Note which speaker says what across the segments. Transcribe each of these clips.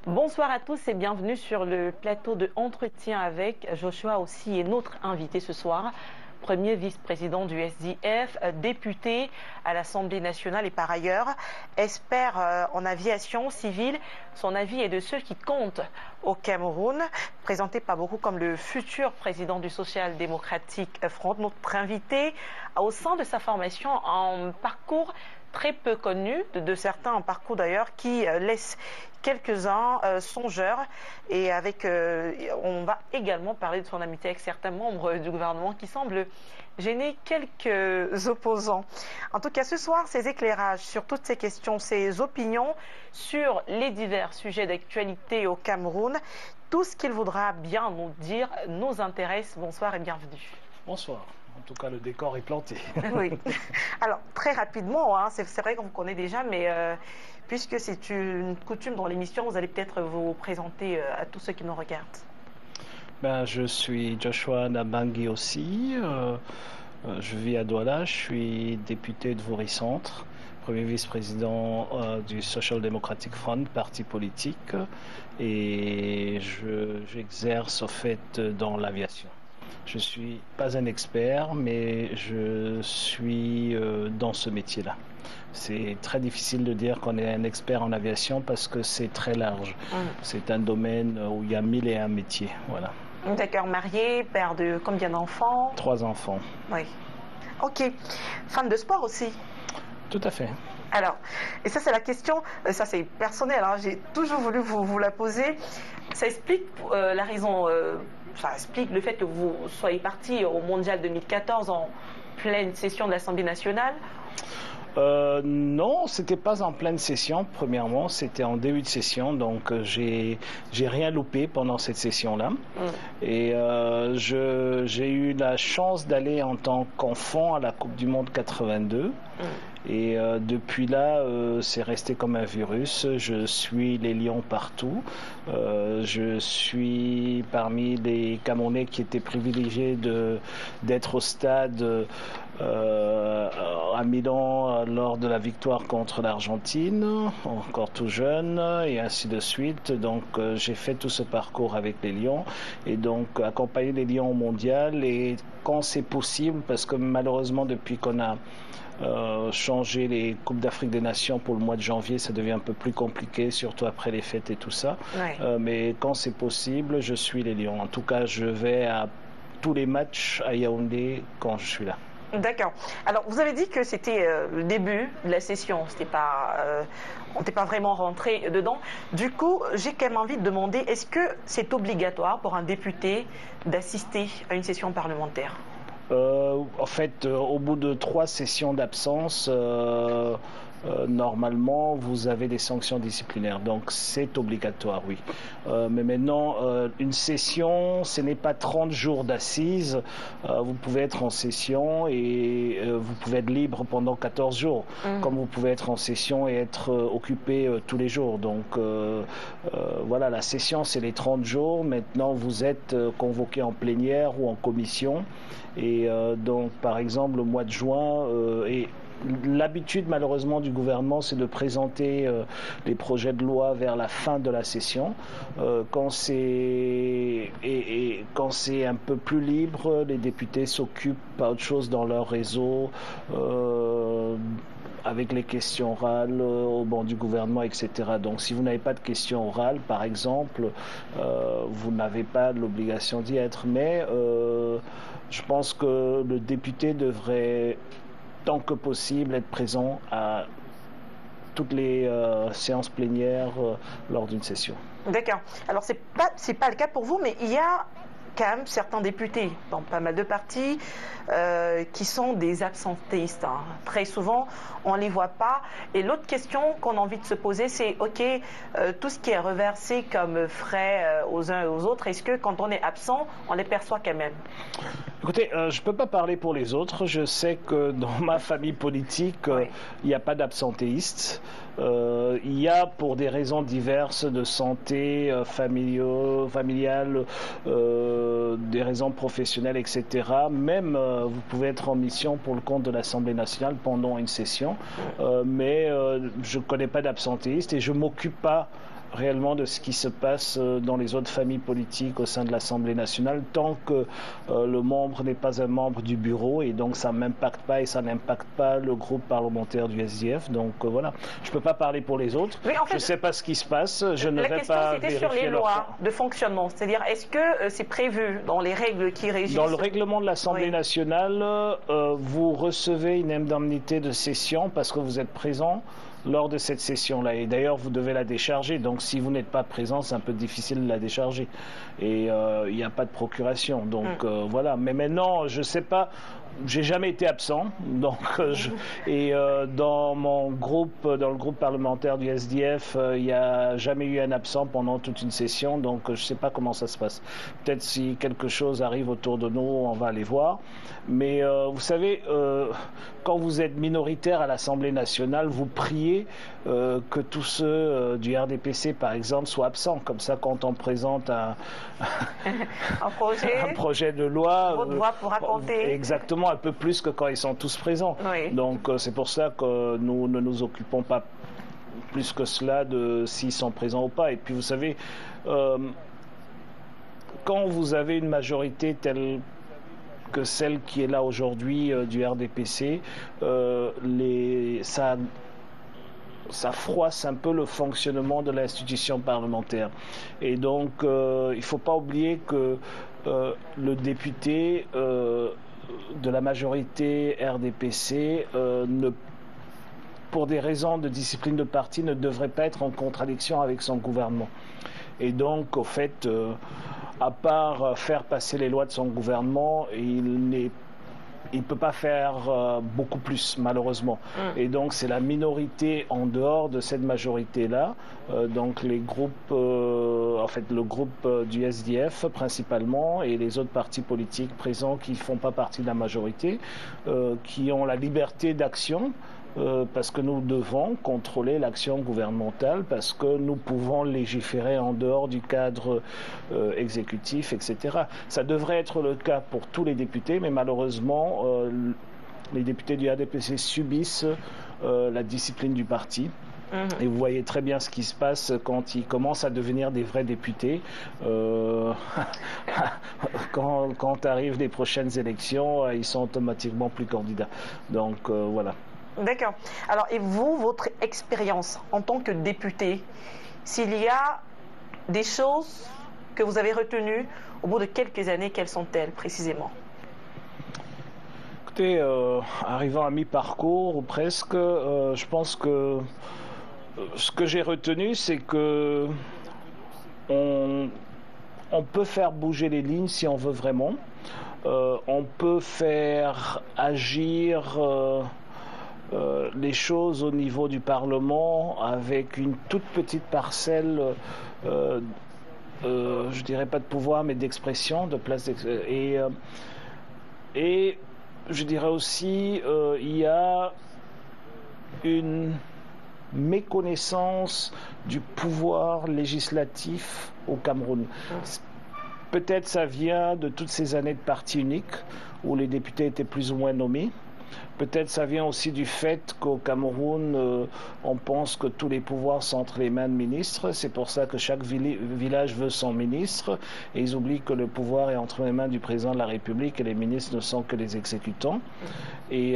Speaker 1: Bonsoir à tous et bienvenue sur le plateau de Entretien avec Joshua aussi est notre invité ce soir. Premier vice-président du SDF, député à l'Assemblée nationale et par ailleurs expert en aviation civile. Son avis est de ceux qui comptent au Cameroun, présenté par beaucoup comme le futur président du Social Democratic Front. Notre invité a au sein de sa formation un parcours très peu connu de certains, un parcours d'ailleurs qui laisse quelques-uns songeurs et on va également parler de son amitié avec certains membres du gouvernement qui semblent gêner quelques opposants. En tout cas, ce soir, ces éclairages sur toutes ces questions, ces opinions sur les divers sujets d'actualité au Cameroun, tout ce qu'il voudra bien nous dire nous intéresse. Bonsoir et bienvenue.
Speaker 2: Bonsoir. En tout cas, le décor est planté.
Speaker 1: Oui. Alors, très rapidement, hein, c'est vrai qu'on vous connaît déjà, mais puisque c'est une coutume dans l'émission, vous allez peut-être vous présenter à tous ceux qui nous regardent.
Speaker 2: Je suis Joshua Nabangi aussi. Je vis à Douala. Je suis député de Vaury Centre, premier vice-président du Social Democratic Front, parti politique, et j'exerce au fait dans l'aviation. Je ne suis pas un expert, mais je suis dans ce métier-là. C'est très difficile de dire qu'on est un expert en aviation parce que c'est très large. C'est un domaine où il y a 1001 métiers. Voilà.
Speaker 1: D'accord, marié, père de combien d'enfants?
Speaker 2: 3 enfants.
Speaker 1: Oui. Ok. Fan de sport aussi?
Speaker 2: Tout à fait.
Speaker 1: Alors, et ça c'est la question, ça c'est personnel, hein, j'ai toujours voulu vous la poser. Ça explique la raison, ça explique le fait que vous soyez parti au Mondial 2014 en pleine session de l'Assemblée nationale.
Speaker 2: Non, c'était pas en pleine session. Premièrement, c'était en début de session, donc j'ai rien loupé pendant cette session-là. Et j'ai eu la chance d'aller en tant qu'enfant à la Coupe du Monde 82. Et depuis là, c'est resté comme un virus. Je suis les Lions partout. Je suis parmi les Camerounais qui étaient privilégiés d'être au stade à Milan lors de la victoire contre l'Argentine, encore tout jeune, et ainsi de suite. Donc j'ai fait tout ce parcours avec les Lions et donc accompagner les Lions au mondial, et quand c'est possible, parce que malheureusement depuis qu'on a changer les Coupes d'Afrique des Nations pour le mois de janvier, ça devient un peu plus compliqué, surtout après les fêtes et tout ça. Ouais. Mais quand c'est possible, je suis les Lions. En tout cas, je vais à tous les matchs à Yaoundé quand je suis là.
Speaker 1: D'accord. Alors, vous avez dit que c'était le début de la session. On n'était pas vraiment rentré dedans. Du coup, j'ai quand même envie de demander, est-ce que c'est obligatoire pour un député d'assister à une session parlementaire ?
Speaker 2: En fait, au bout de 3 sessions d'absence, normalement, vous avez des sanctions disciplinaires. Donc, c'est obligatoire, oui. Mais maintenant, une session, ce n'est pas 30 jours d'assises. Vous pouvez être en session et vous pouvez être libre pendant 14 jours. Comme vous pouvez être en session et être occupé tous les jours. Donc, voilà, la session, c'est les 30 jours. Maintenant, vous êtes convoqué en plénière ou en commission. Et donc, par exemple, au mois de juin, et l'habitude malheureusement du gouvernement, c'est de présenter les projets de loi vers la fin de la session. Quand c'est un peu plus libre, les députés s'occupent pas autre chose dans leur réseau. Avec les questions orales au banc du gouvernement, etc. Donc, si vous n'avez pas de questions orales, par exemple, vous n'avez pas l'obligation d'y être. Mais je pense que le député devrait, tant que possible, être présent à toutes les séances plénières lors d'une session.
Speaker 1: D'accord. Alors, c'est pas le cas pour vous, mais il y a quand même certains députés dans pas mal de partis qui sont des absentéistes. Hein. Très souvent, on ne les voit pas. Et l'autre question qu'on a envie de se poser, c'est OK, tout ce qui est reversé comme frais aux uns et aux autres, est-ce que quand on est absent, on les perçoit quand même?
Speaker 2: Écoutez, je ne peux pas parler pour les autres. Je sais que dans ma famille politique, il n'y a pas d'absentéistes. Il y a, pour des raisons diverses de santé, familiale, des raisons professionnelles, etc. Même, vous pouvez être en mission pour le compte de l'Assemblée nationale pendant une session. Mais je ne connais pas d'absentéistes et je ne m'occupe pas réellement de ce qui se passe dans les autres familles politiques au sein de l'Assemblée nationale tant que le membre n'est pas un membre du bureau, et donc ça ne m'impacte pas et ça n'impacte pas le groupe parlementaire du SDF. Donc voilà, je ne peux pas parler pour les autres,
Speaker 1: en fait,
Speaker 2: je ne sais pas ce qui se passe, je ne vais pas vérifier.
Speaker 1: La question c'était sur les lois de fonctionnement, c'est-à-dire est-ce que c'est prévu dans les règles qui régissent...
Speaker 2: Dans le règlement de l'Assemblée nationale, vous recevez une indemnité de session parce que vous êtes présent lors de cette session-là. Et d'ailleurs, vous devez la décharger. Donc, si vous n'êtes pas présent, c'est un peu difficile de la décharger. Et il n'y a pas de procuration. Donc, voilà. Mais maintenant, je ne sais pas... J'ai jamais été absent, donc dans mon groupe, dans le groupe parlementaire du SDF, il n'y a jamais eu un absent pendant toute une session, donc je ne sais pas comment ça se passe. Peut-être si quelque chose arrive autour de nous, on va aller voir. Mais vous savez, quand vous êtes minoritaire à l'Assemblée nationale, vous priez que tous ceux du RDPC, par exemple, soient absents. Comme ça, quand on présente un projet de loi,
Speaker 1: votre voix pourra compter.
Speaker 2: Exactement. Un peu plus que quand ils sont tous présents. Oui. Donc c'est pour ça que nous ne nous occupons pas plus que cela de s'ils sont présents ou pas. Et puis vous savez, quand vous avez une majorité telle que celle qui est là aujourd'hui du RDPC, ça froisse un peu le fonctionnement de l'institution parlementaire. Et donc il ne faut pas oublier que le député de la majorité RDPC, pour des raisons de discipline de parti, ne devrait pas être en contradiction avec son gouvernement. Et donc, au fait, à part faire passer les lois de son gouvernement, il ne peut pas faire beaucoup plus, malheureusement. Et donc, c'est la minorité en dehors de cette majorité-là, donc les groupes, en fait, le groupe du SDF principalement, et les autres partis politiques présents qui ne font pas partie de la majorité, qui ont la liberté d'action, parce que nous devons contrôler l'action gouvernementale, parce que nous pouvons légiférer en dehors du cadre exécutif, etc. Ça devrait être le cas pour tous les députés, mais malheureusement, les députés du RDPC subissent la discipline du parti. Et vous voyez très bien ce qui se passe quand ils commencent à devenir des vrais députés. Quand arrivent les prochaines élections, ils sont automatiquement plus candidats. Donc voilà.
Speaker 1: D'accord. Alors, et vous, votre expérience en tant que député, s'il y a des choses que vous avez retenues au bout de quelques années, quelles sont-elles précisément?
Speaker 2: Écoutez, arrivant à mi-parcours ou presque, je pense que ce que j'ai retenu, c'est que on peut faire bouger les lignes si on veut vraiment. On peut faire agir les choses au niveau du Parlement avec une toute petite parcelle, je dirais pas de pouvoir, mais d'expression, de place d'expression. Et je dirais aussi, il y a une méconnaissance du pouvoir législatif au Cameroun. Peut-être ça vient de toutes ces années de parti unique où les députés étaient plus ou moins nommés. Peut-être ça vient aussi du fait qu'au Cameroun, on pense que tous les pouvoirs sont entre les mains de ministres. C'est pour ça que chaque village veut son ministre. Et ils oublient que le pouvoir est entre les mains du président de la République et les ministres ne sont que les exécutants. Et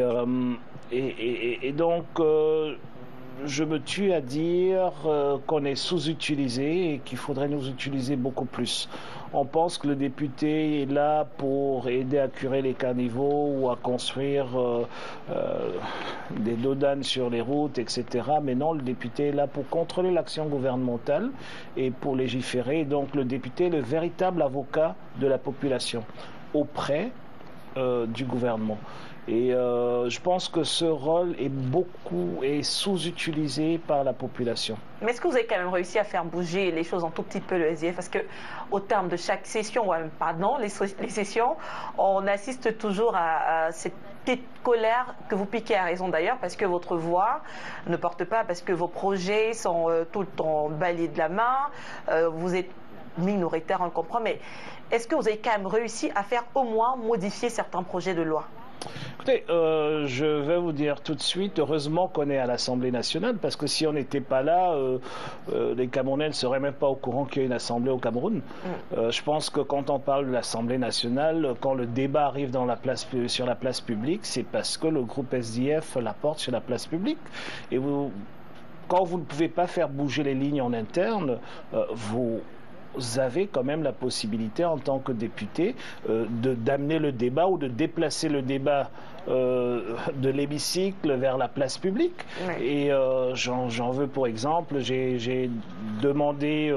Speaker 2: donc, je me tue à dire qu'on est sous-utilisé et qu'il faudrait nous utiliser beaucoup plus. On pense que le député est là pour aider à curer les caniveaux ou à construire des dodanes sur les routes, etc. Mais non, le député est là pour contrôler l'action gouvernementale et pour légiférer. Et donc le député est le véritable avocat de la population auprès du gouvernement. Et je pense que ce rôle est sous-utilisé par la population.
Speaker 1: Mais est-ce que vous avez quand même réussi à faire bouger les choses un tout petit peu, le SDF? Parce qu'au terme de chaque session, pardon, les sessions, on assiste toujours à cette petite colère que vous piquez à raison d'ailleurs, parce que votre voix ne porte pas, parce que vos projets sont tout le temps balayés de la main, vous êtes minoritaire, on le comprend, mais est-ce que vous avez quand même réussi à faire au moins modifier certains projets de loi?
Speaker 2: Écoutez, je vais vous dire tout de suite, heureusement qu'on est à l'Assemblée nationale, parce que si on n'était pas là, les Camerounais ne seraient même pas au courant qu'il y a une Assemblée au Cameroun. Je pense que quand on parle de l'Assemblée nationale, quand le débat arrive sur la place publique, c'est parce que le groupe SDF la porte sur la place publique. Et quand vous ne pouvez pas faire bouger les lignes en interne, vous avez quand même la possibilité en tant que député d'amener le débat ou de déplacer le débat de l'hémicycle vers la place publique. Oui. Et j'en veux pour exemple, j'ai demandé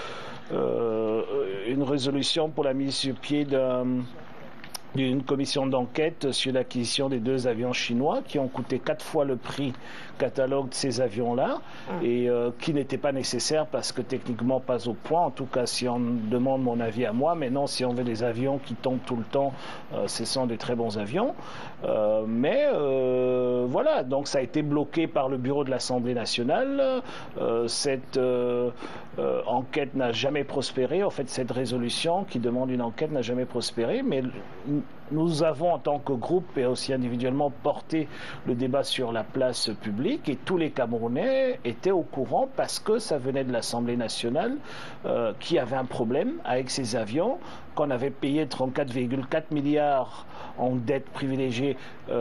Speaker 2: une résolution pour la mise sur pied d'une commission d'enquête sur l'acquisition des 2 avions chinois qui ont coûté 4 fois le prix catalogue de ces avions-là et qui n'étaient pas nécessaires parce que techniquement pas au point. En tout cas, si on demande mon avis à moi, mais non, si on veut des avions qui tombent tout le temps, ce sont des très bons avions. Voilà, donc ça a été bloqué par le bureau de l'Assemblée nationale. Cette enquête n'a jamais prospéré. En fait, cette résolution qui demande une enquête n'a jamais prospéré, mais nous avons en tant que groupe et aussi individuellement porté le débat sur la place publique et tous les Camerounais étaient au courant parce que ça venait de l'Assemblée nationale qui avait un problème avec ces avions, qu'on avait payé 34,4 milliards en dette privilégiée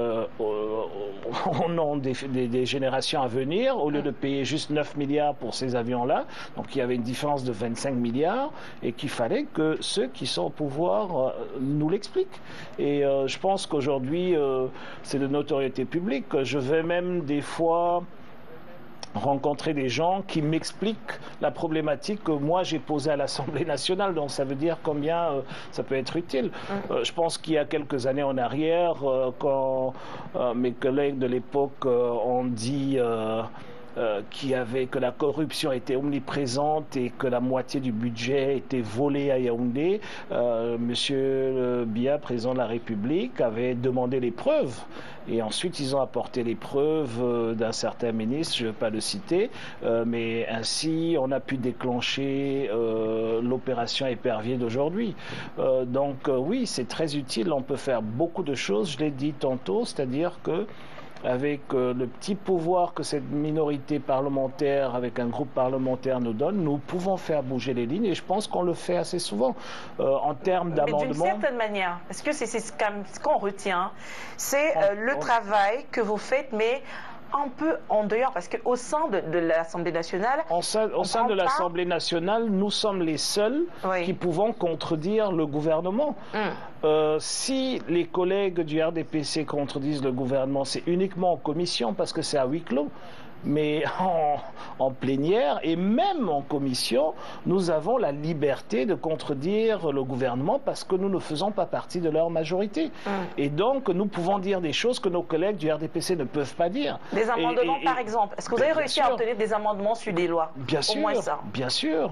Speaker 2: au nom des générations à venir, au lieu de payer juste 9 milliards pour ces avions-là. Donc il y avait une différence de 25 milliards et qu'il fallait que ceux qui sont au pouvoir nous l'expliquent. Et je pense qu'aujourd'hui, c'est de notoriété publique. Je vais même des fois rencontrer des gens qui m'expliquent la problématique que moi j'ai posée à l'Assemblée nationale, donc ça veut dire combien ça peut être utile. Je pense qu'il y a quelques années en arrière, quand mes collègues de l'époque ont dit que la corruption était omniprésente et que la moitié du budget était volé à Yaoundé, Monsieur Biya, président de la République, avait demandé les preuves. Et ensuite, ils ont apporté les preuves d'un certain ministre, je ne vais pas le citer, mais ainsi, on a pu déclencher l'opération Épervier d'aujourd'hui. Donc oui, c'est très utile, on peut faire beaucoup de choses, je l'ai dit tantôt, c'est-à-dire que avec le petit pouvoir que cette minorité parlementaire, avec un groupe parlementaire nous donne, nous pouvons faire bouger les lignes et je pense qu'on le fait assez souvent. En termes d'amendement...
Speaker 1: D'une certaine manière, parce que c'est ce qu'on retient, c'est le travail que vous faites, mais un peu en dehors, parce qu'au sein de l'Assemblée nationale... Au sein
Speaker 2: de l'Assemblée nationale, nous sommes les seuls qui pouvons contredire le gouvernement. Si les collègues du RDPC contredisent le gouvernement, c'est uniquement en commission, parce que c'est à huis clos. Mais en plénière et même en commission, nous avons la liberté de contredire le gouvernement parce que nous ne faisons pas partie de leur majorité. Et donc, nous pouvons dire des choses que nos collègues du RDPC ne peuvent pas dire.
Speaker 1: Des amendements, par exemple. Est-ce que vous avez réussi à obtenir des amendements sur des lois?
Speaker 2: Bien sûr, au moins ça. Bien sûr.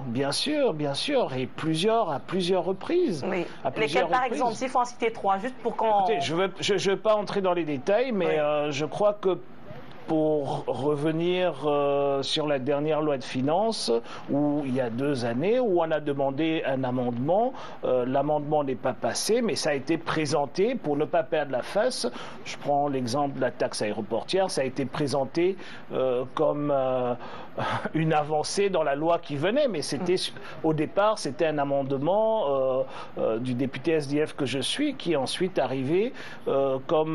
Speaker 2: Et à plusieurs reprises.
Speaker 1: Oui. Lesquels, par exemple, s'il faut en citer 3, juste pour qu'on...
Speaker 2: Écoutez, je ne vais pas entrer dans les détails, mais je crois que pour revenir sur la dernière loi de finances, où il y a 2 années, où on a demandé un amendement. L'amendement n'est pas passé, mais ça a été présenté pour ne pas perdre la face. Je prends l'exemple de la taxe aéroportière. Ça a été présenté comme une avancée dans la loi qui venait, mais au départ, c'était un amendement du député SDF que je suis, qui est ensuite arrivé comme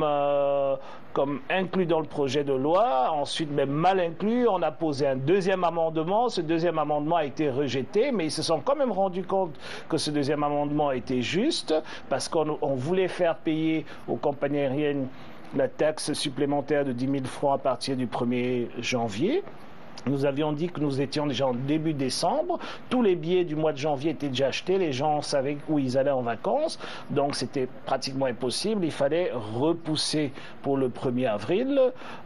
Speaker 2: inclus dans le projet de loi, ensuite même mal inclus, on a posé un deuxième amendement, ce deuxième amendement a été rejeté, mais ils se sont quand même rendus compte que ce deuxième amendement était juste, parce qu'on voulait faire payer aux compagnies aériennes la taxe supplémentaire de 10 000 francs à partir du 1er janvier. Nous avions dit que nous étions déjà en début décembre. Tous les billets du mois de janvier étaient déjà achetés. Les gens savaient où ils allaient en vacances. Donc, c'était pratiquement impossible. Il fallait repousser pour le 1er avril.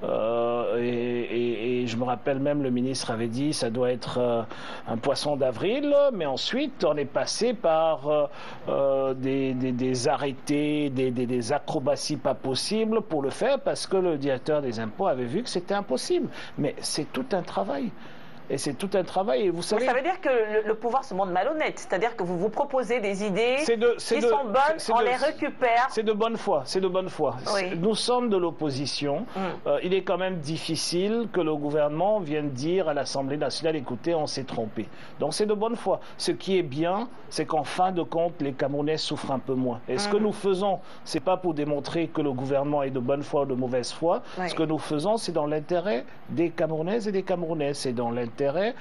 Speaker 2: Et je me rappelle même, le ministre avait dit ça doit être un poisson d'avril. Mais ensuite, on est passé par des arrêtés, des acrobaties pas possibles pour le faire parce que le directeur des impôts avait vu que c'était impossible. Mais c'est tout un travail. Et c'est tout un travail. Et vous savez,
Speaker 1: ça veut dire que le pouvoir se montre malhonnête. C'est-à-dire que vous vous proposez des idées qui sont bonnes, on les récupère.
Speaker 2: C'est de bonne foi. C'est de bonne foi.
Speaker 1: Oui.
Speaker 2: Nous sommes de l'opposition. Il est quand même difficile que le gouvernement vienne dire à l'Assemblée nationale, écoutez, on s'est trompé. Donc c'est de bonne foi. Ce qui est bien, c'est qu'en fin de compte, les Camerounais souffrent un peu moins. Et ce que nous faisons, c'est pas pour démontrer que le gouvernement est de bonne foi ou de mauvaise foi.
Speaker 1: Oui.
Speaker 2: Ce que nous faisons, c'est dans l'intérêt des Camerounaises et des Camerounais. C'est dans l'intérêt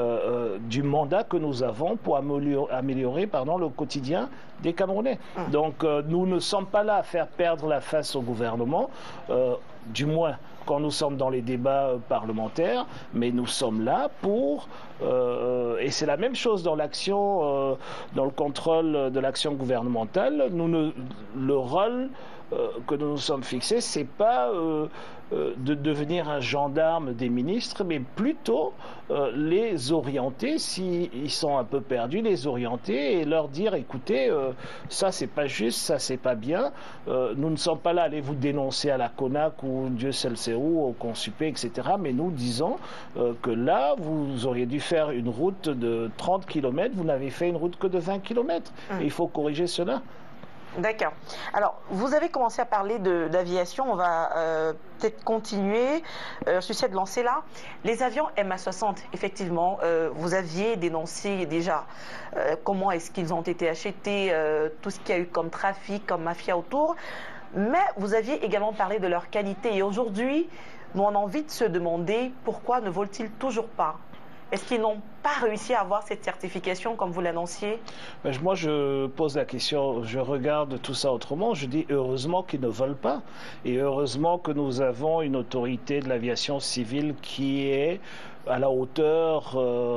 Speaker 2: du mandat que nous avons pour améliorer le quotidien des Camerounais. Donc nous ne sommes pas là à faire perdre la face au gouvernement, du moins quand nous sommes dans les débats parlementaires, mais nous sommes là pour, et c'est la même chose dans l'action, dans le contrôle de l'action gouvernementale, le rôle que nous nous sommes fixés, c'est pas de devenir un gendarme des ministres, mais plutôt les orienter, s'ils sont un peu perdus, les orienter et leur dire, écoutez, ça c'est pas juste, ça c'est pas bien, nous ne sommes pas là à aller vous dénoncer à la CONAC ou Dieu seul sait où, au Consupé, etc. Mais nous disons que là, vous auriez dû faire une route de 30 km, vous n'avez fait une route que de 20 km. Et il faut corriger cela.
Speaker 1: D'accord. Alors, vous avez commencé à parler d'aviation, on va peut-être continuer sur cette lancée-là. Les avions MH60, effectivement, vous aviez dénoncé déjà comment est-ce qu'ils ont été achetés, tout ce qu'il y a eu comme trafic, comme mafia autour, mais vous aviez également parlé de leur qualité. Et aujourd'hui, nous on a envie de se demander pourquoi ne volent-ils toujours pas ? Est-ce qu'ils n'ont pas réussi à avoir cette certification comme vous l'annonciez?
Speaker 2: Moi, je pose la question, je regarde tout ça autrement. Je dis heureusement qu'ils ne volent pas. Et heureusement que nous avons une autorité de l'aviation civile qui est à la hauteur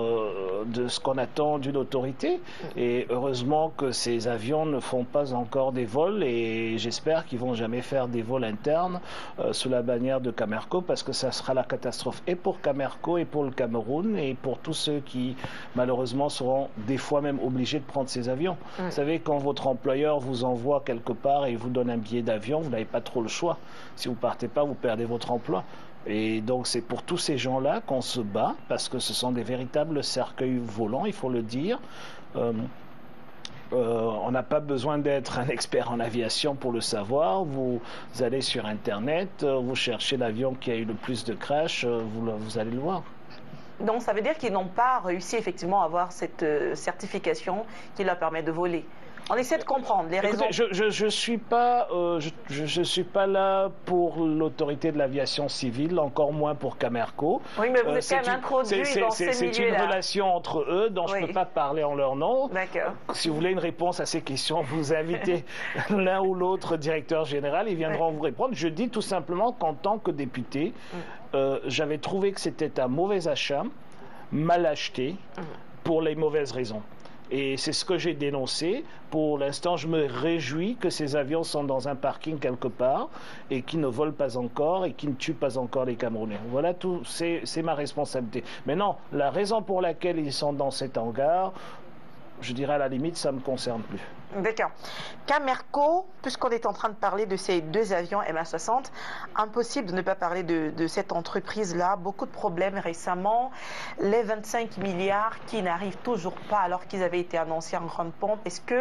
Speaker 2: de ce qu'on attend d'une autorité. Et heureusement que ces avions ne font pas encore des vols et j'espère qu'ils ne vont jamais faire des vols internes sous la bannière de Camerco parce que ça sera la catastrophe et pour Camerco et pour le Cameroun et pour tous ceux qui malheureusement seront des fois même obligés de prendre ces avions. Vous savez, quand votre employeur vous envoie quelque part et vous donne un billet d'avion, vous n'avez pas trop le choix. Si vous ne partez pas, vous perdez votre emploi. Et donc c'est pour tous ces gens-là qu'on se bat, parce que ce sont des véritables cercueils volants, il faut le dire. On n'a pas besoin d'être un expert en aviation pour le savoir. Vous allez sur Internet, vous cherchez l'avion qui a eu le plus de crash, vous allez le voir.
Speaker 1: Donc ça veut dire qu'ils n'ont pas réussi effectivement à avoir cette certification qui leur permet de voler. On essaie de comprendre les raisons.
Speaker 2: Écoutez, je suis pas là pour l'autorité de l'aviation civile, encore moins pour Camerco.
Speaker 1: Oui, mais vous êtes quand même introduit dans ces milieux-là.
Speaker 2: C'est une relation entre eux dont je ne peux pas parler en leur nom.
Speaker 1: D'accord.
Speaker 2: Si vous voulez une réponse à ces questions, vous invitez l'un ou l'autre directeur général, ils viendront vous répondre. Je dis tout simplement qu'en tant que député, j'avais trouvé que c'était un mauvais achat, mal acheté, pour les mauvaises raisons. Et c'est ce que j'ai dénoncé. Pour l'instant, je me réjouis que ces avions sont dans un parking quelque part et qui ne volent pas encore et qui ne tuent pas encore les Camerounais. Voilà tout, c'est ma responsabilité. Maintenant, la raison pour laquelle ils sont dans cet hangar, je dirais à la limite, ça ne me concerne plus.
Speaker 1: D'accord. Camerco, puisqu'on est en train de parler de ces deux avions MH60, impossible de ne pas parler de cette entreprise-là. Beaucoup de problèmes récemment. Les 25 milliards qui n'arrivent toujours pas alors qu'ils avaient été annoncés en grande pompe. Est-ce que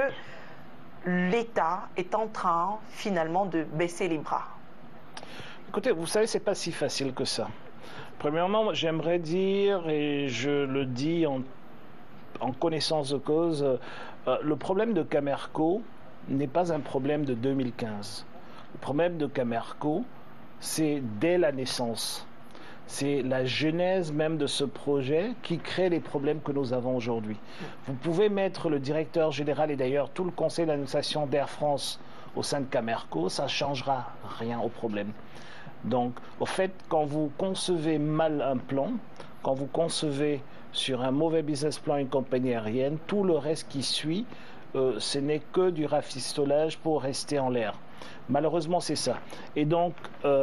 Speaker 1: l'État est en train finalement de baisser les bras?
Speaker 2: Écoutez, vous savez, c'est pas si facile que ça. Premièrement, j'aimerais dire, et je le dis en connaissance de cause, le problème de Camerco n'est pas un problème de 2015. Le problème de Camerco, c'est dès la naissance. C'est la genèse même de ce projet qui crée les problèmes que nous avons aujourd'hui. Vous pouvez mettre le directeur général et d'ailleurs tout le conseil d'administration d'Air France au sein de Camerco, ça ne changera rien au problème. Donc, au fait, quand vous concevez mal un plan, quand vous concevez sur un mauvais business plan une compagnie aérienne, tout le reste qui suit, ce n'est que du rafistolage pour rester en l'air. Malheureusement, c'est ça. Et donc,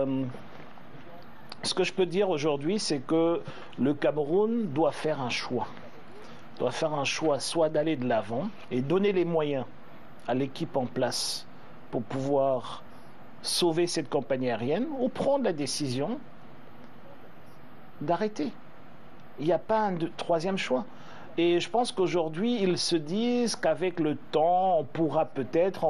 Speaker 2: ce que je peux dire aujourd'hui, c'est que le Cameroun doit faire un choix. Doit faire un choix, soit d'aller de l'avant et donner les moyens à l'équipe en place pour pouvoir sauver cette compagnie aérienne, ou prendre la décision d'arrêter. Il n'y a pas un troisième choix. Et je pense qu'aujourd'hui, ils se disent qu'avec le temps, on pourra peut-être,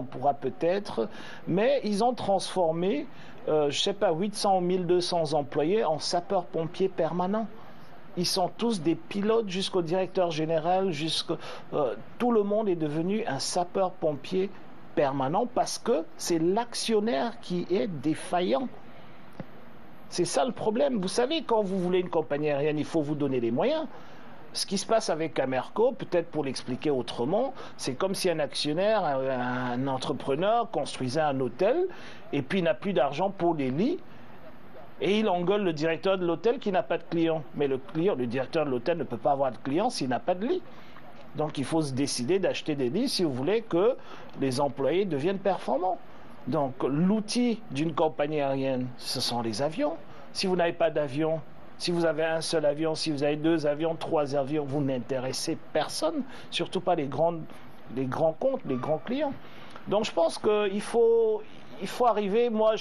Speaker 2: mais ils ont transformé, je ne sais pas, 800 ou 1200 employés en sapeurs-pompiers permanents. Ils sont tous des pilotes jusqu'au directeur général, tout le monde est devenu un sapeur-pompier permanent parce que c'est l'actionnaire qui est défaillant. C'est ça le problème. Vous savez, quand vous voulez une compagnie aérienne, il faut vous donner les moyens. Ce qui se passe avec Camerco, peut-être pour l'expliquer autrement, c'est comme si un actionnaire, un entrepreneur construisait un hôtel et puis il n'a plus d'argent pour les lits et il engueule le directeur de l'hôtel qui n'a pas de clients. Mais le directeur de l'hôtel ne peut pas avoir de clients s'il n'a pas de lit. Donc il faut se décider d'acheter des lits si vous voulez que les employés deviennent performants. Donc l'outil d'une compagnie aérienne, ce sont les avions. Si vous n'avez pas d'avion, si vous avez un seul avion, si vous avez 2 avions, 3 avions, vous n'intéressez personne, surtout pas les grands comptes, les grands clients. Donc je pense qu'il faut arriver, moi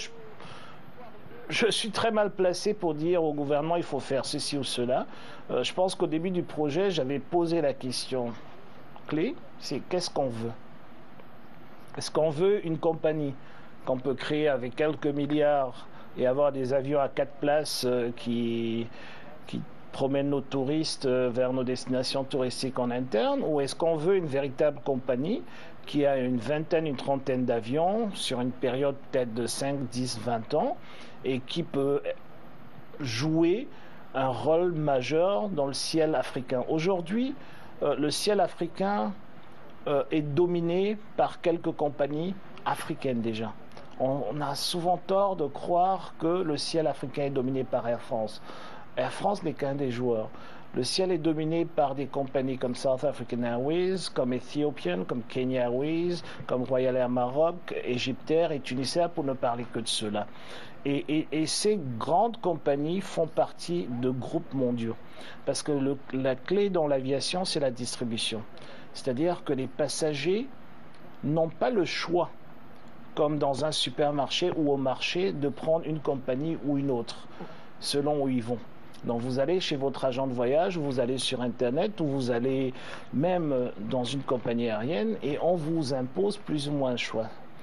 Speaker 2: je suis très mal placé pour dire au gouvernement il faut faire ceci ou cela. Je pense qu'au début du projet, j'avais posé la question clé, c'est qu'est-ce qu'on veut? Est-ce qu'on veut une compagnie qu'on peut créer avec quelques milliards et avoir des avions à 4 places qui promènent nos touristes vers nos destinations touristiques en interne, ou est-ce qu'on veut une véritable compagnie qui a une vingtaine, une trentaine d'avions sur une période peut-être de 5, 10, 20 ans et qui peut jouer un rôle majeur dans le ciel africain. Aujourd'hui, le ciel africain est dominé par quelques compagnies africaines déjà. On a souvent tort de croire que le ciel africain est dominé par Air France. Air France n'est qu'un des joueurs. Le ciel est dominé par des compagnies comme South African Airways, comme Ethiopian, comme Kenya Airways, comme Royal Air Maroc, Egyptair et Tunisair, pour ne parler que de ceux-là. Et ces grandes compagnies font partie de groupes mondiaux. Parce que la clé dans l'aviation, c'est la distribution. C'est-à-dire que les passagers n'ont pas le choix, comme dans un supermarché ou au marché, de prendre une compagnie ou une autre, selon où ils vont. Donc vous allez chez votre agent de voyage, vous allez sur Internet, ou vous allez même dans une compagnie aérienne, et on vous impose plus ou moins un choix.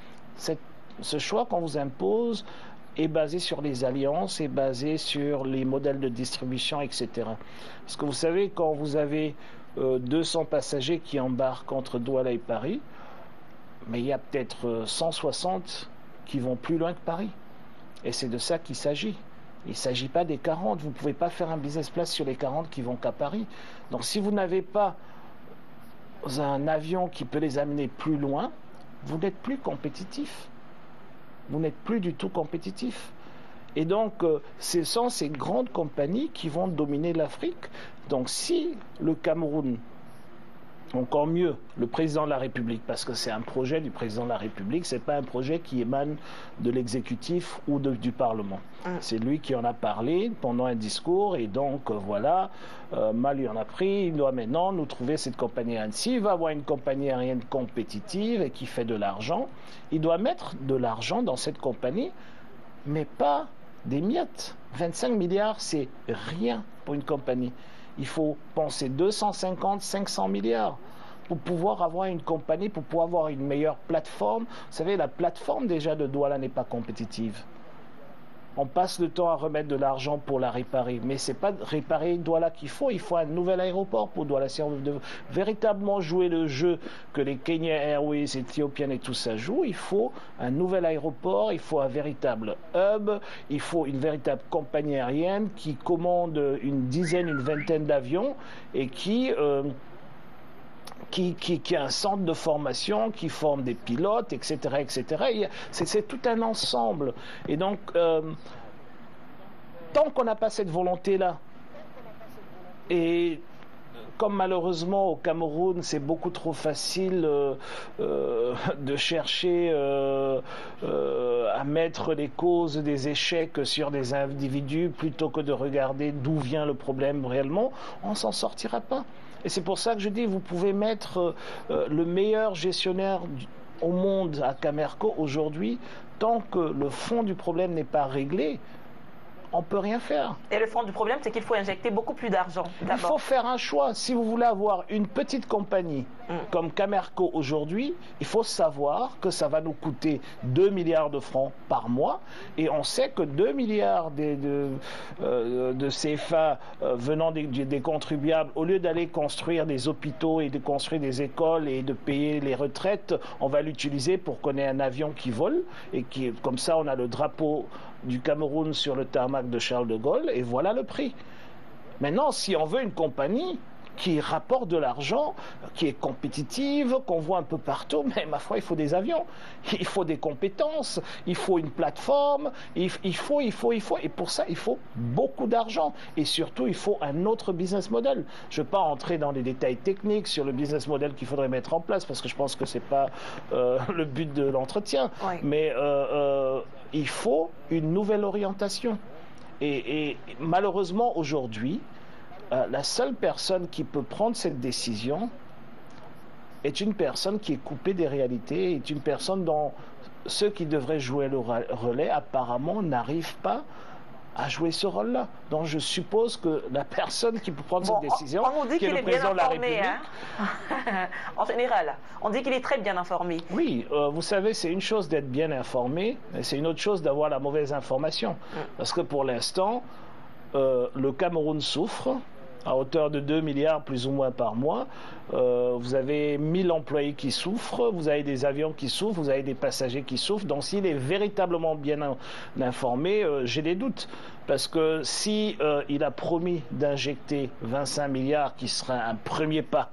Speaker 2: Ce choix qu'on vous impose est basé sur les alliances, est basé sur les modèles de distribution, etc. Parce que vous savez, quand vous avez 200 passagers qui embarquent entre Douala et Paris, mais il y a peut-être 160 qui vont plus loin que Paris. Et c'est de ça qu'il s'agit. Il ne s'agit pas des 40. Vous ne pouvez pas faire un business class sur les 40 qui vont qu'à Paris. Donc si vous n'avez pas un avion qui peut les amener plus loin, vous n'êtes plus compétitif. Vous n'êtes plus du tout compétitif. Et donc, ce sont ces grandes compagnies qui vont dominer l'Afrique. Donc si le Cameroun, encore mieux, le président de la République, parce que c'est un projet du président de la République, ce n'est pas un projet qui émane de l'exécutif ou du Parlement. C'est lui qui en a parlé pendant un discours, et donc voilà, mal lui en a pris, il doit maintenant nous trouver cette compagnie aérienne. S'il va avoir une compagnie aérienne compétitive et qui fait de l'argent, il doit mettre de l'argent dans cette compagnie, mais pas des miettes. 25 milliards, c'est rien pour une compagnie. Il faut penser 250, 500 milliards pour pouvoir avoir une compagnie, pour pouvoir avoir une meilleure plateforme. Vous savez, la plateforme déjà de Douala n'est pas compétitive. On passe le temps à remettre de l'argent pour la réparer, mais ce n'est pas réparer Douala qu'il faut, il faut un nouvel aéroport pour Douala. Si on veut véritablement jouer le jeu que les Kenya Airways, Ethiopian et tout ça jouent, il faut un nouvel aéroport, il faut un véritable hub, il faut une véritable compagnie aérienne qui commande une dizaine, une vingtaine d'avions et qui a un centre de formation, qui forme des pilotes, etc. etc. C'est tout un ensemble. Et donc, tant qu'on n'a pas cette volonté-là, et comme malheureusement au Cameroun, c'est beaucoup trop facile de chercher à mettre les causes des échecs sur des individus plutôt que de regarder d'où vient le problème réellement, on ne s'en sortira pas. Et c'est pour ça que je dis, vous pouvez mettre le meilleur gestionnaire au monde à Camerco aujourd'hui, tant que le fond du problème n'est pas réglé, on ne peut rien faire.
Speaker 1: Et le fond du problème, c'est qu'il faut injecter beaucoup plus d'argent.
Speaker 2: Il faut faire un choix. Si vous voulez avoir une petite compagnie comme Camerco aujourd'hui, il faut savoir que ça va nous coûter 2 milliards de francs par mois. Et on sait que 2 milliards de CFA venant des contribuables, au lieu d'aller construire des hôpitaux et de construire des écoles et de payer les retraites, on va l'utiliser pour qu'on ait un avion qui vole. Et comme ça, on a le drapeau du Cameroun sur le tarmac de Charles de Gaulle, et voilà le prix. Maintenant, si on veut une compagnie qui rapporte de l'argent, qui est compétitive, qu'on voit un peu partout, mais ma foi, il faut des avions, il faut des compétences, il faut une plateforme, il faut, et pour ça, il faut beaucoup d'argent, et surtout, il faut un autre business model. Je ne vais pas entrer dans les détails techniques sur le business model qu'il faudrait mettre en place, parce que je pense que ce n'est pas le but de l'entretien, mais il faut une nouvelle orientation. Et malheureusement, aujourd'hui, la seule personne qui peut prendre cette décision est une personne qui est coupée des réalités, est une personne dont ceux qui devraient jouer le relais apparemment n'arrivent pas à jouer ce rôle-là. Donc je suppose que la personne qui peut prendre cette décision,
Speaker 1: on nous dit
Speaker 2: qui est le président de la République...
Speaker 1: En général, on dit qu'il est très bien informé.
Speaker 2: Oui, vous savez, c'est une chose d'être bien informé, mais c'est une autre chose d'avoir la mauvaise information. Parce que pour l'instant, le Cameroun souffre à hauteur de 2 milliards plus ou moins par mois. Vous avez 1000 employés qui souffrent, vous avez des avions qui souffrent, vous avez des passagers qui souffrent. Donc s'il est véritablement bien informé, j'ai des doutes. Parce que si il a promis d'injecter 25 milliards, qui sera un premier pas,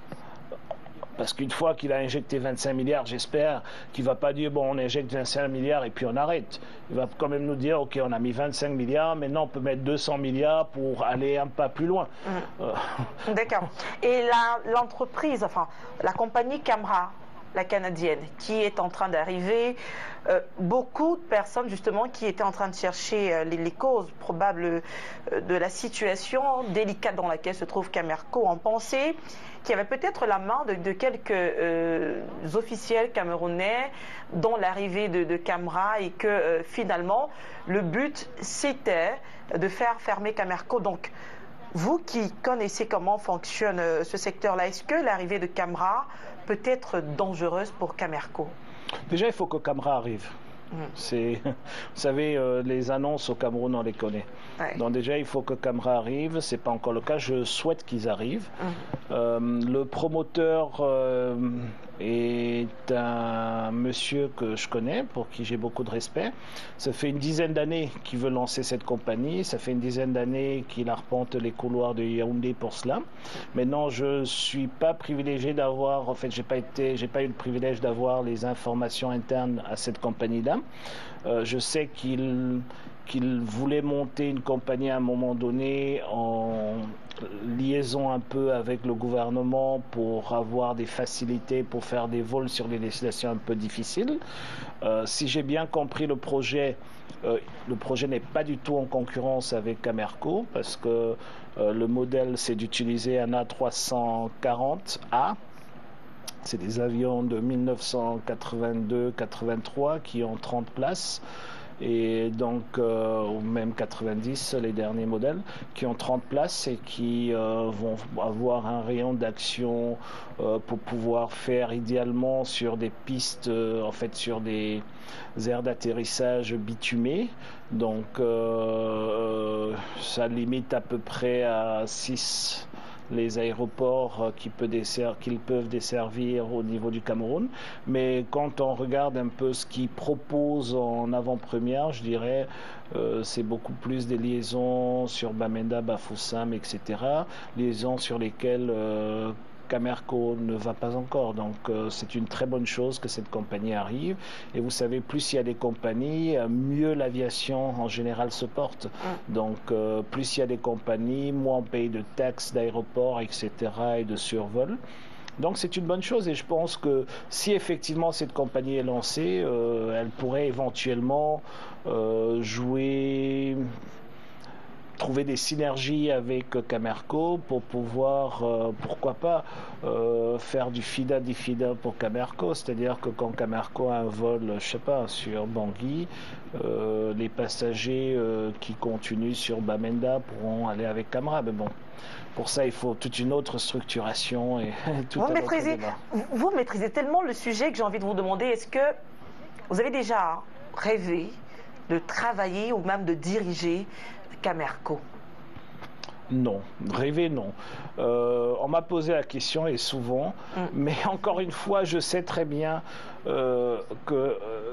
Speaker 2: parce qu'une fois qu'il a injecté 25 milliards, j'espère qu'il ne va pas dire, bon, on injecte 25 milliards et puis on arrête. Il va quand même nous dire, OK, on a mis 25 milliards, maintenant on peut mettre 200 milliards pour aller un pas plus loin.
Speaker 1: D'accord. Et l'entreprise, enfin, la compagnie Camra, la canadienne, qui est en train d'arriver, beaucoup de personnes justement qui étaient en train de chercher les causes probables de la situation délicate dans laquelle se trouve Camerco ont pensé qu'il y avait peut-être la main de quelques officiels camerounais dont l'arrivée de Camra et que finalement le but c'était de faire fermer Camerco. Donc vous qui connaissez comment fonctionne ce secteur-là, est-ce que l'arrivée de Camra peut être dangereuse pour Camerco?
Speaker 2: Déjà, il faut que Camra arrive. Vous savez, les annonces au Cameroun, on les connaît. Donc déjà, il faut que Camra arrive. Ce n'est pas encore le cas. Je souhaite qu'ils arrivent. Le promoteur est un monsieur que je connais, pour qui j'ai beaucoup de respect. Ça fait une dizaine d'années qu'il veut lancer cette compagnie. Ça fait une dizaine d'années qu'il arpente les couloirs de Yaoundé pour cela. Maintenant, je ne suis pas privilégié d'avoir... En fait, j'ai pas eu le privilège d'avoir les informations internes à cette compagnie-là. Je sais qu'il voulait monter une compagnie à un moment donné en liaison un peu avec le gouvernement pour avoir des facilités pour faire des vols sur des destinations un peu difficiles. Si j'ai bien compris le projet n'est pas du tout en concurrence avec Camerco parce que le modèle c'est d'utiliser un A340A. C'est des avions de 1982-83 qui ont 30 places. Et donc, ou même 90, les derniers modèles, qui ont 30 places et qui vont avoir un rayon d'action pour pouvoir faire idéalement sur des pistes, en fait sur des aires d'atterrissage bitumées. Donc, ça limite à peu près à 6 les aéroports qu'ils peuvent desservir au niveau du Cameroun. Mais quand on regarde un peu ce qu'ils proposent en avant-première, je dirais c'est beaucoup plus des liaisons sur Bamenda, Bafoussam, etc. Liaisons sur lesquelles Camerco ne va pas encore. Donc c'est une très bonne chose que cette compagnie arrive. Et vous savez, plus il y a des compagnies, mieux l'aviation en général se porte. Donc plus il y a des compagnies, moins on paye de taxes d'aéroport, etc. et de survol. Donc c'est une bonne chose et je pense que si effectivement cette compagnie est lancée, elle pourrait éventuellement jouer trouver des synergies avec Camerco pour pouvoir, pourquoi pas, faire du FIDA pour Camerco. C'est-à-dire que quand Camerco a un vol, je sais pas, sur Bangui, les passagers qui continuent sur Bamenda pourront aller avec Camra. Mais bon, pour ça, il faut toute une autre structuration et tout un autre débat.
Speaker 1: Vous maîtrisez tellement le sujet que j'ai envie de vous demander, est-ce que vous avez déjà rêvé de travailler ou même de diriger Camerco?
Speaker 2: Non, rêver non. On m'a posé la question et souvent, mais encore une fois, je sais très bien que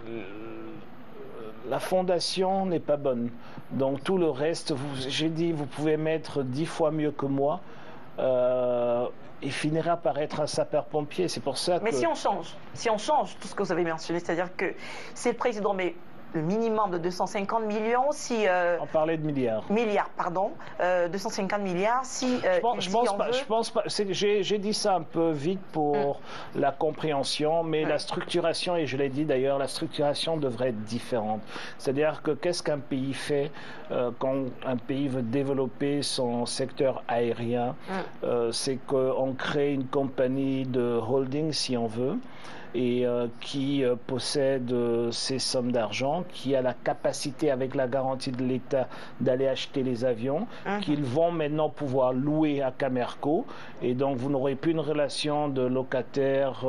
Speaker 2: la fondation n'est pas bonne. Donc tout le reste, j'ai dit, vous pouvez mettre 10 fois mieux que moi. Il finira par être un sapeur-pompier. C'est pour ça que...
Speaker 1: Mais si on change tout ce que vous avez mentionné, c'est-à-dire que c'est le président, mais le minimum de 250 millions, si...
Speaker 2: On parlait de milliards.
Speaker 1: Milliards, pardon. 250 milliards, si...
Speaker 2: je pense pas. J'ai dit ça un peu vite pour la compréhension, mais la structuration, et je l'ai dit d'ailleurs, la structuration devrait être différente. C'est-à-dire que qu'est-ce qu'un pays fait quand un pays veut développer son secteur aérien? C'est qu'on crée une compagnie de holding, si on veut, et qui possède ces sommes d'argent, qui a la capacité, avec la garantie de l'État, d'aller acheter les avions, qu'ils vont maintenant pouvoir louer à Camerco. Et donc, vous n'aurez plus une relation de locataire,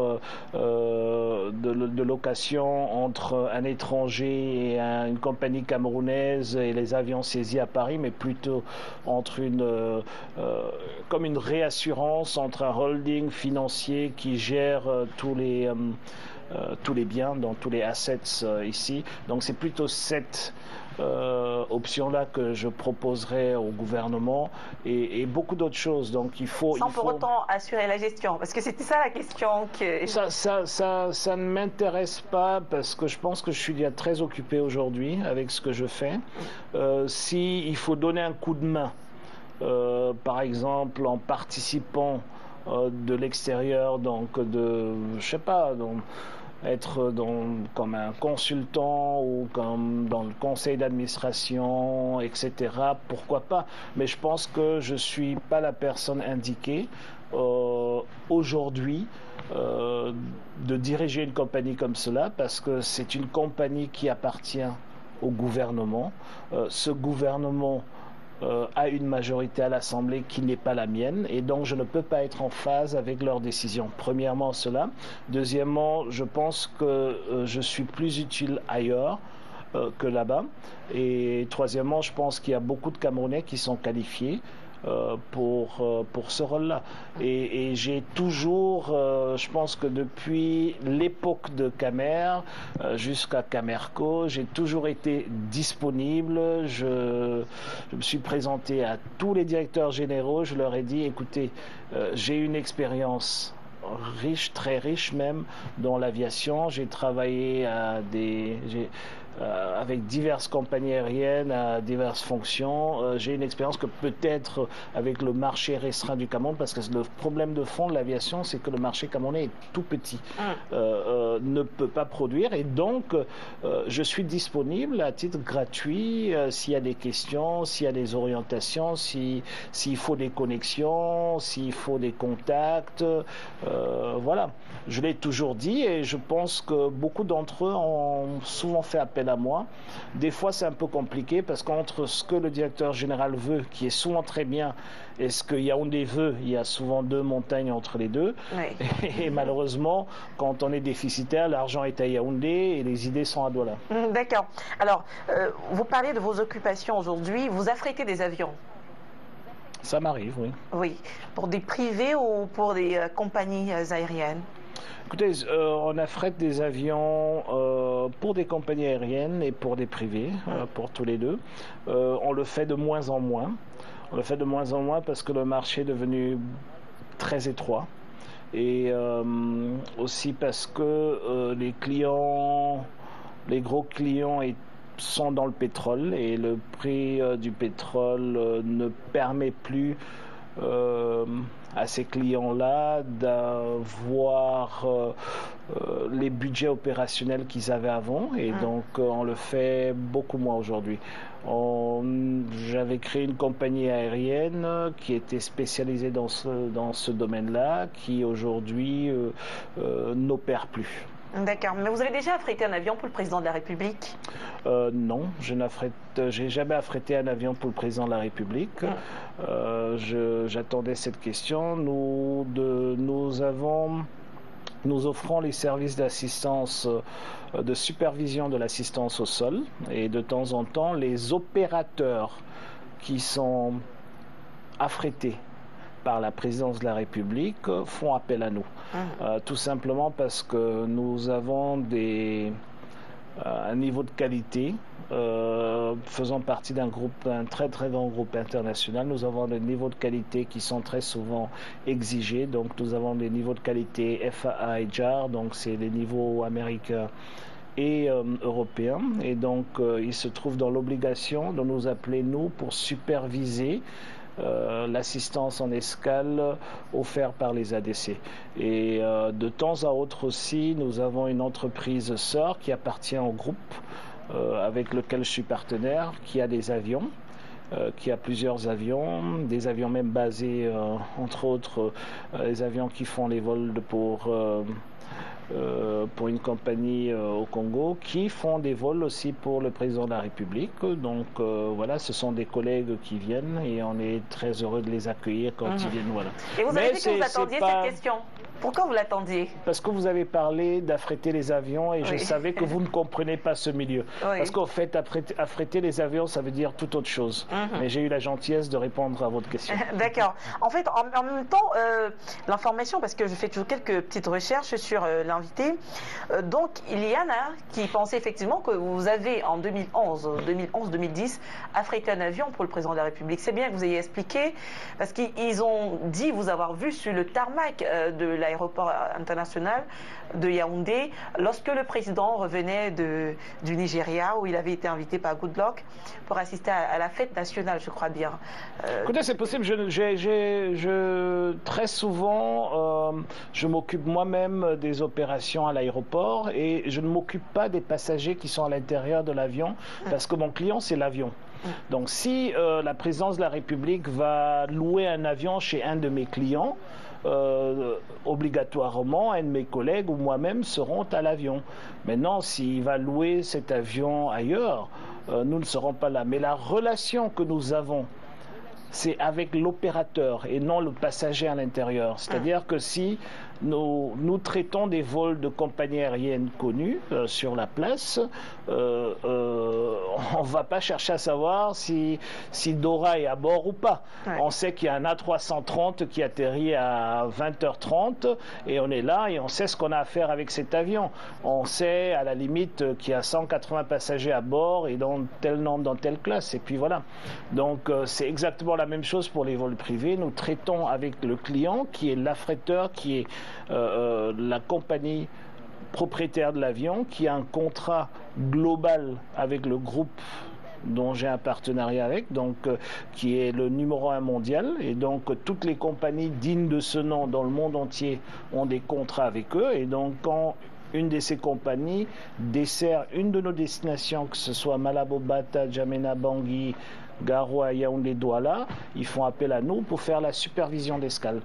Speaker 2: de location entre un étranger et une compagnie camerounaise et les avions saisis à Paris, mais plutôt entre comme une réassurance entre un holding financier qui gère tous les biens, donc tous les assets ici. Donc c'est plutôt cette option-là que je proposerai au gouvernement et beaucoup d'autres choses. Donc il faut...
Speaker 1: Sans pour autant assurer la gestion, parce que c'était ça la question que...
Speaker 2: Ça ne m'intéresse pas parce que je pense que je suis déjà très occupé aujourd'hui avec ce que je fais. Si il faut donner un coup de main, par exemple en participant de l'extérieur, donc je sais pas, donc être comme un consultant ou comme dans le conseil d'administration, etc. Pourquoi pas? Mais je pense que je suis pas la personne indiquée aujourd'hui de diriger une compagnie comme cela, parce que c'est une compagnie qui appartient au gouvernement. Ce gouvernement a une majorité à l'Assemblée qui n'est pas la mienne, et donc je ne peux pas être en phase avec leurs décisions. Premièrement, cela. Deuxièmement, je pense que je suis plus utile ailleurs que là-bas. Et troisièmement, je pense qu'il y a beaucoup de Camerounais qui sont qualifiés pour ce rôle-là. Et j'ai toujours, je pense que depuis l'époque de Camer jusqu'à Camerco, j'ai toujours été disponible. Je me suis présenté à tous les directeurs généraux. Je leur ai dit, écoutez, j'ai une expérience riche, très riche même, dans l'aviation. J'ai travaillé avec diverses compagnies aériennes à diverses fonctions. J'ai une expérience que peut-être avec le marché restreint du Cameroun, parce que le problème de fond de l'aviation, c'est que le marché camerounais est tout petit, ne peut pas produire, et donc je suis disponible à titre gratuit s'il y a des questions, s'il y a des orientations, s'il faut des connexions, s'il faut des contacts. Voilà, je l'ai toujours dit, et je pense que beaucoup d'entre eux ont souvent fait appel à moi. Des fois, c'est un peu compliqué parce qu'entre ce que le directeur général veut, qui est souvent très bien, et ce que Yaoundé veut, il y a souvent deux montagnes entre les deux. Oui. Et malheureusement, quand on est déficitaire, l'argent est à Yaoundé et les idées sont à Douala.
Speaker 1: D'accord. Alors, vous parlez de vos occupations aujourd'hui. Vous affrétez des avions?
Speaker 2: Ça m'arrive, oui.
Speaker 1: Oui. Pour des privés ou pour des compagnies aériennes?
Speaker 2: Écoutez, on affrète des avions pour des compagnies aériennes et pour des privés, pour tous les deux. On le fait de moins en moins. On le fait de moins en moins parce que le marché est devenu très étroit. Et aussi parce que les gros clients sont dans le pétrole, et le prix du pétrole ne permet plus à ces clients-là d'avoir les budgets opérationnels qu'ils avaient avant, et donc on le fait beaucoup moins aujourd'hui. J'avais créé une compagnie aérienne qui était spécialisée dans ce domaine-là, qui aujourd'hui n'opère plus.
Speaker 1: D'accord, mais vous avez déjà affrété un avion pour le président de la République?
Speaker 2: Non, j'ai jamais affrété un avion pour le président de la République. J'attendais cette question. Nous offrons les services d'assistance, de supervision de l'assistance au sol, et de temps en temps, les opérateurs qui sont affrétés par la présidence de la République font appel à nous. Tout simplement parce que nous avons un niveau de qualité. Faisant partie d'un très très grand groupe international, nous avons des niveaux de qualité qui sont très souvent exigés. Donc nous avons des niveaux de qualité FAA et JAR, donc c'est les niveaux américains et européens. Et donc ils se trouvent dans l'obligation de nous appeler, nous, pour superviser l'assistance en escale offerte par les ADC. Et de temps à autre aussi, nous avons une entreprise sœur qui appartient au groupe avec lequel je suis partenaire, qui a des avions, qui a plusieurs avions, des avions même basés, entre autres, les avions qui font les vols pour une compagnie au Congo, qui font des vols aussi pour le président de la République. Donc voilà, ce sont des collègues qui viennent et on est très heureux de les accueillir quand ils viennent. Voilà.
Speaker 1: Et vous avez dit que vous attendiez cette question. Pourquoi vous l'attendiez?
Speaker 2: Parce que vous avez parlé d'affréter les avions et je savais que vous ne comprenez pas ce milieu. Parce qu'en fait, affréter les avions, ça veut dire tout autre chose. Mais j'ai eu la gentillesse de répondre à votre question.
Speaker 1: D'accord. En fait, en même temps, l'information, parce que je fais toujours quelques petites recherches sur l'invité, donc il y en a qui pensaient effectivement que vous avez en 2011-2010 affrété un avion pour le président de la République. C'est bien que vous ayez expliqué, parce qu'ils ont dit vous avoir vu sur le tarmac de l'aéroport international de Yaoundé lorsque le président revenait du Nigeria, où il avait été invité par Goodluck pour assister à la fête nationale, je crois bien.
Speaker 2: Écoutez, c'est possible. Très souvent, je m'occupe moi-même des opérations à l'aéroport et je ne m'occupe pas des passagers qui sont à l'intérieur de l'avion parce que mon client, c'est l'avion. Donc si la présidence de la République va louer un avion chez un de mes clients, obligatoirement, un de mes collègues ou moi-même seront à l'avion. Maintenant, s'il va louer cet avion ailleurs, nous ne serons pas là. Mais la relation que nous avons, c'est avec l'opérateur et non le passager à l'intérieur. C'est-à-dire que si nous traitons des vols de compagnies aériennes connues sur la place, on ne va pas chercher à savoir si Dora est à bord ou pas. On sait qu'il y a un A330 qui atterrit à 20h30 et on est là et on sait ce qu'on a à faire avec cet avion. On sait à la limite qu'il y a 180 passagers à bord et dans tel nombre dans telle classe. Et puis voilà. Donc c'est exactement la même chose pour les vols privés. Nous traitons avec le client qui est l'affréteur, qui est la compagnie propriétaire de l'avion, qui a un contrat global avec le groupe dont j'ai un partenariat avec, donc qui est le numéro 1 mondial, et donc toutes les compagnies dignes de ce nom dans le monde entier ont des contrats avec eux, et donc quand une de ces compagnies dessert une de nos destinations, que ce soit Malabo, Bata, Djamena, Bangui, Garoua, Yaoundé, Douala, ils font appel à nous pour faire la supervision d'escale.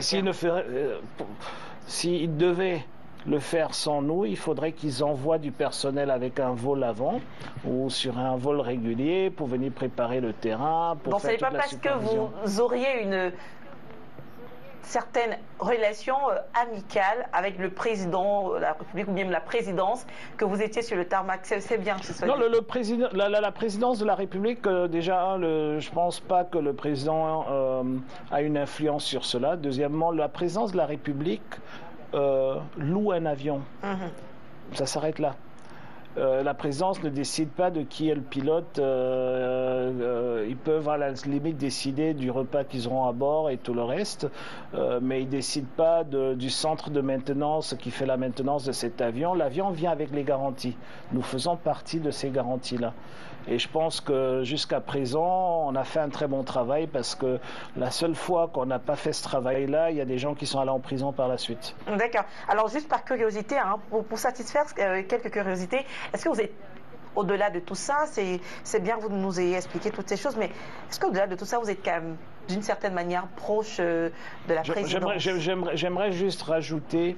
Speaker 2: S'ils devaient le faire sans nous, il faudrait qu'ils envoient du personnel avec un vol avant ou sur un vol régulier pour venir préparer le terrain. Donc
Speaker 1: ce n'est pas parce que vous auriez une certaines relations amicales avec le président de la République ou même la présidence que vous étiez sur le tarmac. C'est bien que ce soit...
Speaker 2: Non, la présidence de la République, déjà, je ne pense pas que le président a une influence sur cela. Deuxièmement, la présidence de la République loue un avion. Ça s'arrête là. La présidence ne décide pas de qui est le pilote. Ils peuvent à la limite décider du repas qu'ils auront à bord et tout le reste, mais ils ne décident pas du centre de maintenance qui fait la maintenance de cet avion. L'avion vient avec les garanties. Nous faisons partie de ces garanties-là. Et je pense que jusqu'à présent, on a fait un très bon travail parce que la seule fois qu'on n'a pas fait ce travail-là, il y a des gens qui sont allés en prison par la suite.
Speaker 1: D'accord. Alors juste par curiosité, hein, pour satisfaire quelques curiosités, est-ce que vous êtes au-delà de tout ça, c'est bien que vous nous ayez expliqué toutes ces choses, mais est-ce qu'au-delà de tout ça, vous êtes quand même d'une certaine manière proche de la présidence?
Speaker 2: J'aimerais juste rajouter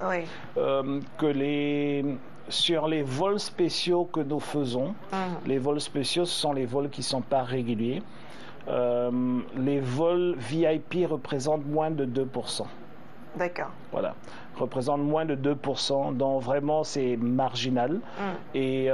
Speaker 2: que sur les vols spéciaux que nous faisons, les vols spéciaux, ce sont les vols qui ne sont pas réguliers. Les vols VIP représentent moins de 2%.
Speaker 1: D'accord.
Speaker 2: Voilà, représentent moins de 2%, donc vraiment c'est marginal. Et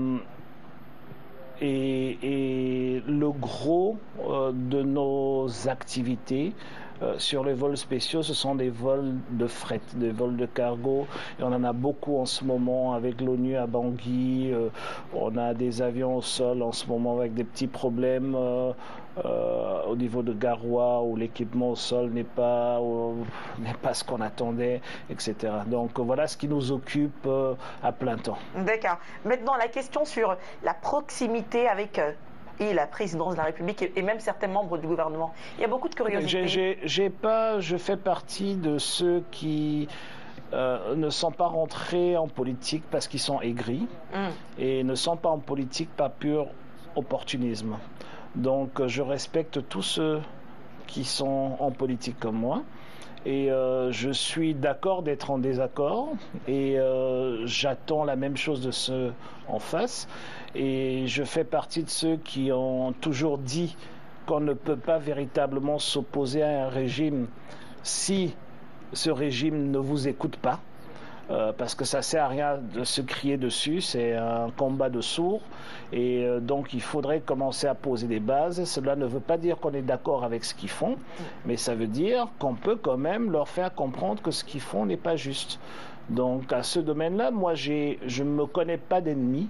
Speaker 2: le gros de nos activités sur les vols spéciaux, ce sont des vols de fret, des vols de cargo. Et on en a beaucoup en ce moment avec l'ONU à Bangui. On a des avions au sol en ce moment avec des petits problèmes au niveau de Garoua où l'équipement au sol n'est pas ce qu'on attendait, etc. Donc voilà ce qui nous occupe à plein temps. D'accord.
Speaker 1: Maintenant, la question sur la proximité avec et la présidence de la République et même certains membres du gouvernement. Il y a beaucoup de curiosité.
Speaker 2: Je fais partie de ceux qui ne sont pas rentrés en politique parce qu'ils sont aigris et ne sont pas en politique par pur opportunisme. Donc je respecte tous ceux qui sont en politique comme moi. Et je suis d'accord d'être en désaccord et j'attends la même chose de ceux en face. Et je fais partie de ceux qui ont toujours dit qu'on ne peut pas véritablement s'opposer à un régime si ce régime ne vous écoute pas. Parce que ça ne sert à rien de se crier dessus, c'est un combat de sourds et donc il faudrait commencer à poser des bases. Cela ne veut pas dire qu'on est d'accord avec ce qu'ils font, mais ça veut dire qu'on peut quand même leur faire comprendre que ce qu'ils font n'est pas juste. Donc à ce domaine-là, moi je ne me connais pas d'ennemis.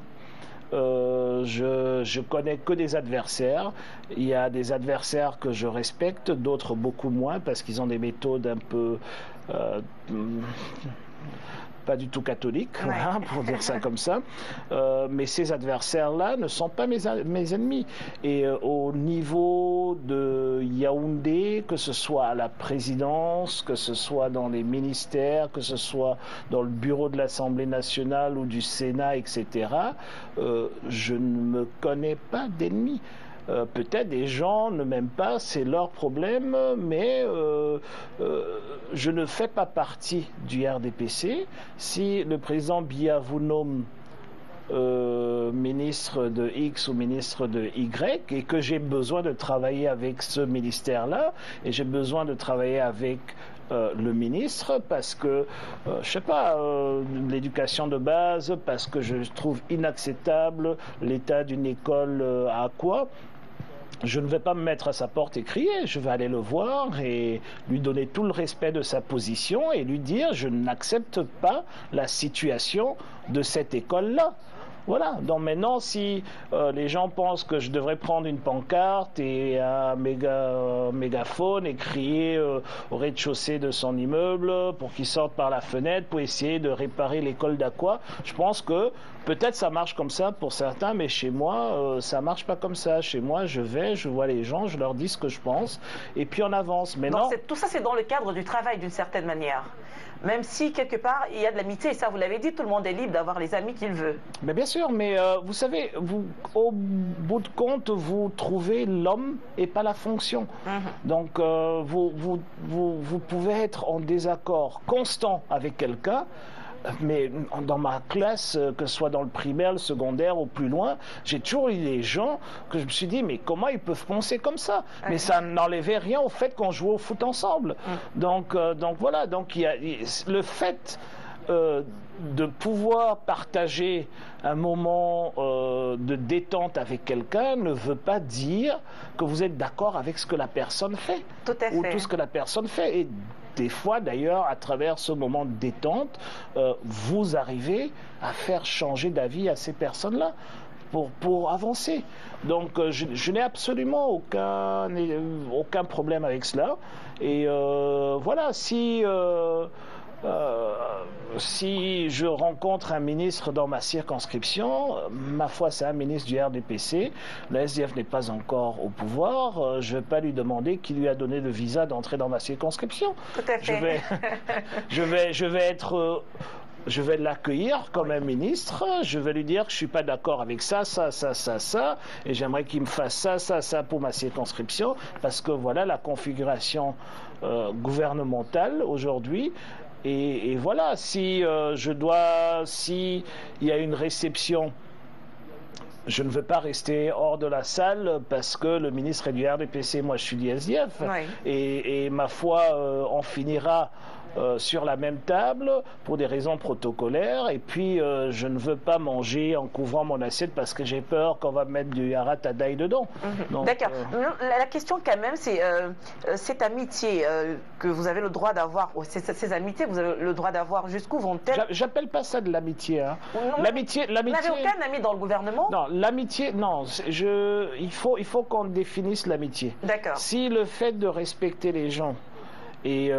Speaker 2: Je connais que des adversaires. Il y a des adversaires que je respecte, d'autres beaucoup moins parce qu'ils ont des méthodes un peu pas du tout catholique, voilà, pour dire ça comme ça. Mais ces adversaires-là ne sont pas mes ennemis. Et au niveau de Yaoundé, que ce soit à la présidence, que ce soit dans les ministères, que ce soit dans le bureau de l'Assemblée nationale ou du Sénat, etc., je ne me connais pas d'ennemis. Peut-être des gens ne m'aiment pas, c'est leur problème, mais je ne fais pas partie du RDPC. Si le président Biya vous nomme ministre de X ou ministre de Y et que j'ai besoin de travailler avec ce ministère-là et j'ai besoin de travailler avec le ministre parce que, je sais pas, l'éducation de base, parce que je trouve inacceptable l'état d'une école à quoi. Je ne vais pas me mettre à sa porte et crier, je vais aller le voir et lui donner tout le respect de sa position et lui dire je n'accepte pas la situation de cette école-là. Voilà, donc maintenant si les gens pensent que je devrais prendre une pancarte et un mégaphone et crier au rez-de-chaussée de son immeuble pour qu'il sorte par la fenêtre pour essayer de réparer l'école d'Aqua, je pense que peut-être ça marche comme ça pour certains, mais chez moi ça marche pas comme ça. Chez moi je vois les gens, je leur dis ce que je pense et puis on avance. Mais non.
Speaker 1: Tout ça c'est dans le cadre du travail d'une certaine manière. Même si, quelque part, il y a de l'amitié, et ça, vous l'avez dit, tout le monde est libre d'avoir les amis qu'il veut.
Speaker 2: Mais bien sûr, mais vous savez, au bout de compte, vous trouvez l'homme et pas la fonction. Donc, vous pouvez être en désaccord constant avec quelqu'un, mais dans ma classe, que ce soit dans le primaire, le secondaire ou plus loin, j'ai toujours eu des gens que je me suis dit, mais comment ils peuvent penser comme ça? Mais ça n'enlevait rien au fait qu'on jouait au foot ensemble. Donc voilà, donc il y a le fait de pouvoir partager un moment de détente avec quelqu'un ne veut pas dire que vous êtes d'accord avec ce que la personne fait.
Speaker 1: Tout à fait.
Speaker 2: Ou tout ce que la personne fait. Et des fois, d'ailleurs, à travers ce moment de détente, vous arrivez à faire changer d'avis à ces personnes-là pour avancer. Donc, je n'ai absolument aucun problème avec cela. Et voilà, si je rencontre un ministre dans ma circonscription, ma foi, c'est un ministre du RDPC, le SDF n'est pas encore au pouvoir, je ne vais pas lui demander qui lui a donné le visa d'entrer dans ma circonscription.
Speaker 1: Tout à fait.
Speaker 2: Je vais l'accueillir comme un ministre, je vais lui dire que je ne suis pas d'accord avec ça, et j'aimerais qu'il me fasse ça pour ma circonscription, parce que voilà la configuration gouvernementale aujourd'hui. Et voilà, s'il y a une réception, je ne veux pas rester hors de la salle parce que le ministre est du RDPC, moi je suis du SDF.
Speaker 1: Oui.
Speaker 2: Et ma foi, on finira sur la même table pour des raisons protocolaires, et puis je ne veux pas manger en couvrant mon assiette parce que j'ai peur qu'on va mettre du haratadaï dedans.
Speaker 1: D'accord. La question quand même, c'est cette amitié que vous avez le droit d'avoir, ces amitiés vous avez le droit d'avoir, jusqu'où vont-elles?
Speaker 2: J'appelle pas ça de l'amitié. Hein.
Speaker 1: L'amitié. Vous n'avez aucun ami dans le gouvernement?
Speaker 2: Non, l'amitié, non. Il faut qu'on définisse l'amitié.
Speaker 1: D'accord.
Speaker 2: Si le fait de respecter les gens et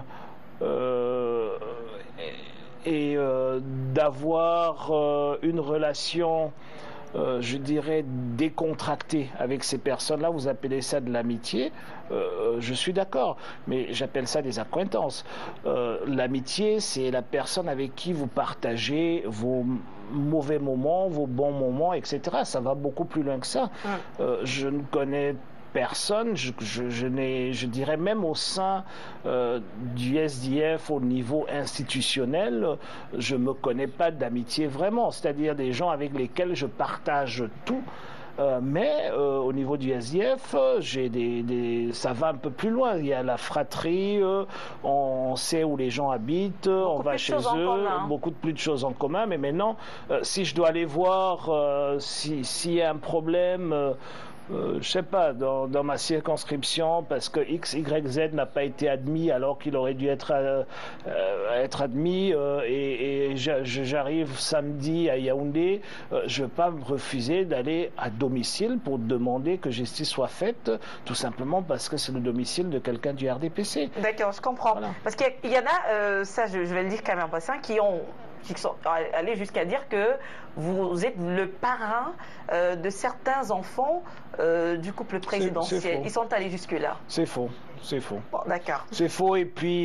Speaker 2: d'avoir une relation, je dirais, décontractée avec ces personnes-là, vous appelez ça de l'amitié, je suis d'accord, mais j'appelle ça des accointances. L'amitié, c'est la personne avec qui vous partagez vos mauvais moments, vos bons moments, etc. Ça va beaucoup plus loin que ça. Je ne connais personne, je dirais même au sein du SDF au niveau institutionnel, je ne me connais pas d'amitié vraiment, c'est-à-dire des gens avec lesquels je partage tout. Mais au niveau du SDF, ça va un peu plus loin. Il y a la fratrie, on sait où les gens habitent, on va chez eux, beaucoup plus de choses en commun. Mais maintenant, si je dois aller voir s'il y a un problème, je sais pas, dans ma circonscription, parce que X, Y, Z n'a pas été admis alors qu'il aurait dû être admis, et j'arrive samedi à Yaoundé, je ne vais pas me refuser d'aller à domicile pour demander que justice soit faite, tout simplement parce que c'est le domicile de quelqu'un du RDPC.
Speaker 1: D'accord, je comprends. Voilà. Parce qu'il y en a, ça je vais le dire quand même en passant, qui sont allés jusqu'à dire que vous êtes le parrain de certains enfants du couple présidentiel. Ils sont allés jusque-là.
Speaker 2: C'est faux. C'est faux.
Speaker 1: Bon, d'accord.
Speaker 2: C'est faux, et puis,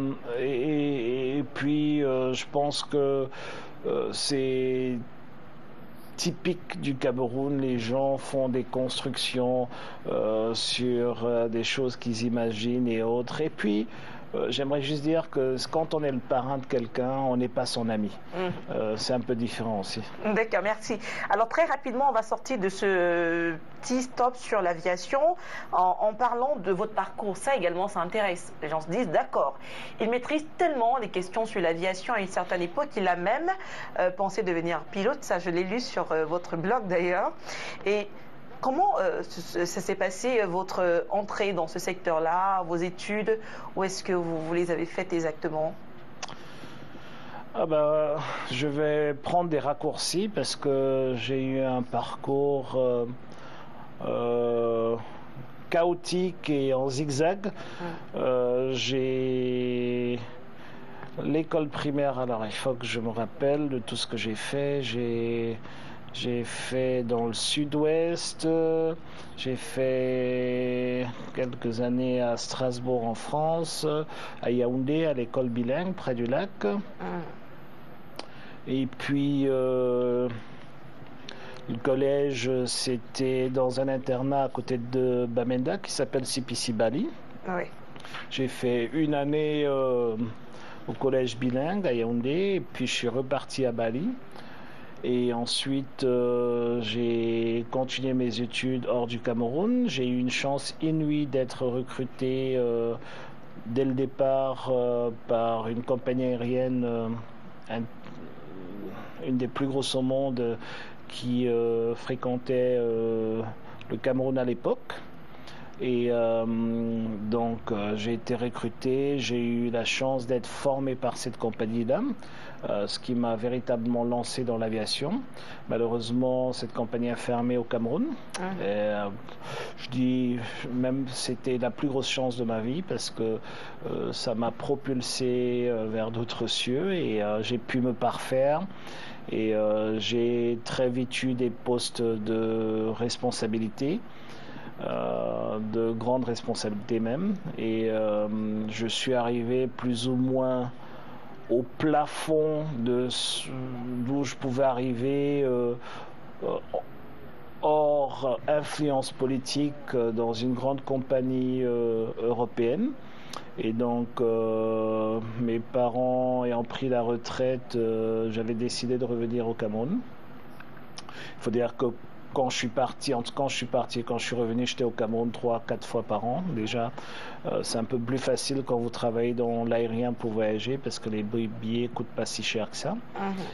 Speaker 2: je pense que c'est typique du Cameroun. Les gens font des constructions sur des choses qu'ils imaginent et autres. Et puis, j'aimerais juste dire que quand on est le parrain de quelqu'un, on n'est pas son ami. C'est un peu différent aussi.
Speaker 1: D'accord, merci. Alors très rapidement, on va sortir de ce petit stop sur l'aviation en parlant de votre parcours. Ça également, ça intéresse. Les gens se disent, d'accord, il maîtrise tellement les questions sur l'aviation à une certaine époque, il a même pensé devenir pilote. Ça, je l'ai lu sur votre blog d'ailleurs. Et comment ça s'est passé, votre entrée dans ce secteur-là, vos études? Où est-ce que vous les avez faites exactement?
Speaker 2: Je vais prendre des raccourcis parce que j'ai eu un parcours chaotique et en zigzag. J'ai l'école primaire, alors il faut que je me rappelle de tout ce que j'ai fait. J'ai fait dans le sud-ouest, j'ai fait quelques années à Strasbourg en France, à Yaoundé, à l'école bilingue près du lac. Et puis le collège, c'était dans un internat à côté de Bamenda qui s'appelle CPC Bali.
Speaker 1: Oui.
Speaker 2: J'ai fait une année au collège bilingue à Yaoundé, et puis je suis reparti à Bali. Et ensuite, j'ai continué mes études hors du Cameroun. J'ai eu une chance inouïe d'être recruté dès le départ par une compagnie aérienne, une des plus grosses au monde, qui fréquentait le Cameroun à l'époque. Et donc j'ai été recruté, j'ai eu la chance d'être formé par cette compagnie-là, ce qui m'a véritablement lancé dans l'aviation. Malheureusement, cette compagnie a fermé au Cameroun. Et, je dis même c'était la plus grosse chance de ma vie parce que ça m'a propulsé vers d'autres cieux et j'ai pu me parfaire. Et j'ai très vite eu des postes de responsabilité. De grandes responsabilités même, et je suis arrivé plus ou moins au plafond d'où je pouvais arriver hors influence politique dans une grande compagnie européenne. Et donc mes parents ayant pris la retraite, j'avais décidé de revenir au Cameroun. Il faut dire que quand je suis parti, quand je suis revenu, j'étais au Cameroun 3-4 fois par an. Déjà, c'est un peu plus facile quand vous travaillez dans l'aérien pour voyager parce que les billets ne coûtent pas si cher que ça.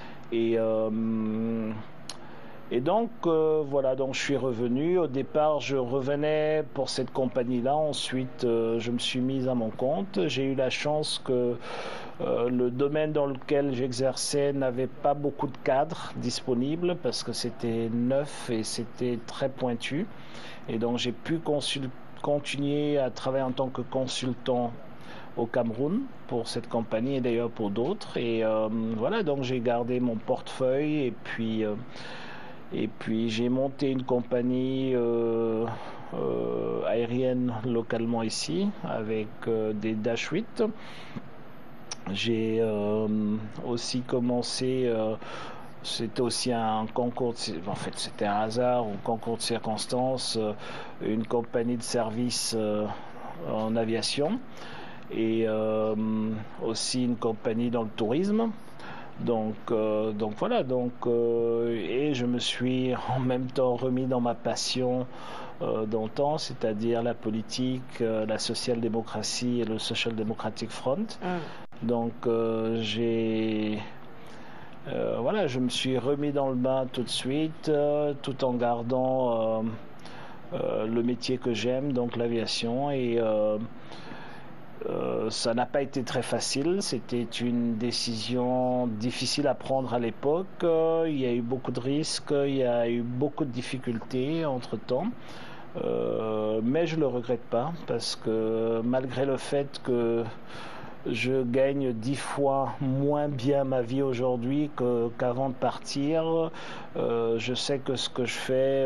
Speaker 2: Et donc, voilà, donc je suis revenu. Au départ, je revenais pour cette compagnie-là. Ensuite, je me suis mis à mon compte. J'ai eu la chance que le domaine dans lequel j'exerçais n'avait pas beaucoup de cadres disponibles parce que c'était neuf et c'était très pointu. Et donc, j'ai pu continuer à travailler en tant que consultant au Cameroun pour cette compagnie et d'ailleurs pour d'autres. Et voilà, donc j'ai gardé mon portefeuille et puis j'ai monté une compagnie aérienne localement ici avec des Dash 8. J'ai aussi commencé, c'était aussi un concours, en fait c'était un hasard, un concours de circonstances, une compagnie de service en aviation et aussi une compagnie dans le tourisme. Donc voilà, et je me suis en même temps remis dans ma passion d'antan, c'est-à-dire la politique, la social-démocratie et le Social Democratic Front. Donc voilà, je me suis remis dans le bain tout de suite, tout en gardant le métier que j'aime, donc l'aviation, et ça n'a pas été très facile, c'était une décision difficile à prendre à l'époque, il y a eu beaucoup de risques, il y a eu beaucoup de difficultés entre-temps, mais je ne le regrette pas parce que malgré le fait que je gagne 10 fois moins bien ma vie aujourd'hui qu'avant de partir, je sais que ce que je fais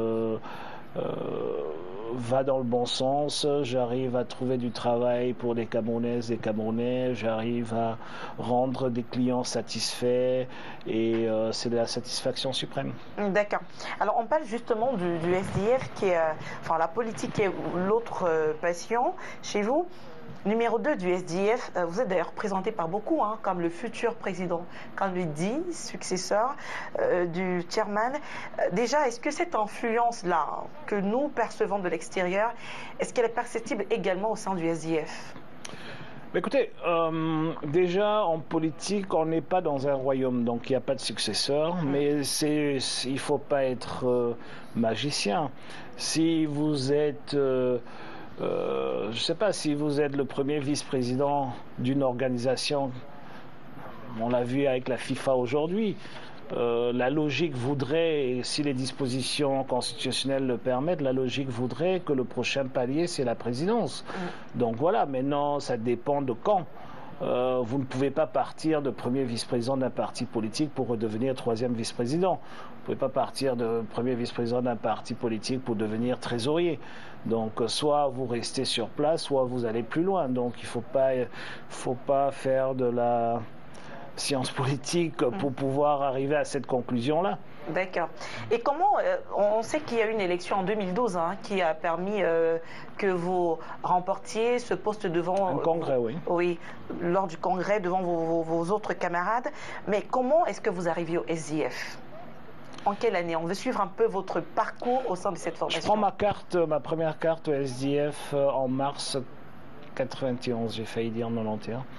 Speaker 2: va dans le bon sens, j'arrive à trouver du travail pour des Camerounaises et Camerounais, j'arrive à rendre des clients satisfaits et c'est de la satisfaction suprême.
Speaker 1: D'accord. Alors on parle justement du SDF qui est, enfin la politique qui est l'autre passion chez vous. Numéro 2 du SDF, vous êtes d'ailleurs présenté par beaucoup comme le futur président, comme le dit, successeur du chairman. Déjà, est-ce que cette influence-là que nous percevons de l'extérieur, est-ce qu'elle est perceptible également au sein du SDF ?
Speaker 2: Écoutez, déjà en politique, on n'est pas dans un royaume, donc il n'y a pas de successeur, mais il ne faut pas être magicien. Si vous êtes... je ne sais pas si vous êtes le premier vice-président d'une organisation, on l'a vu avec la FIFA aujourd'hui, la logique voudrait, et si les dispositions constitutionnelles le permettent, la logique voudrait que le prochain palier, c'est la présidence. Donc voilà, maintenant, ça dépend de quand. Vous ne pouvez pas partir de premier vice-président d'un parti politique pour redevenir troisième vice-président. Vous ne pouvez pas partir de premier vice-président d'un parti politique pour devenir trésorier. Donc soit vous restez sur place, soit vous allez plus loin. Donc il ne faut pas faire de la science politique pour pouvoir arriver à cette conclusion-là.
Speaker 1: D'accord. Et comment, on sait qu'il y a eu une élection en 2012 qui a permis que vous remportiez ce poste devant...
Speaker 2: Un congrès, oui.
Speaker 1: Oui, lors du congrès devant vos autres camarades. Mais comment est-ce que vous arrivez au SDF ? En quelle année? On veut suivre un peu votre parcours au sein de cette formation.
Speaker 2: Je prends ma première carte au SDF en mars 91, j'ai failli dire 91,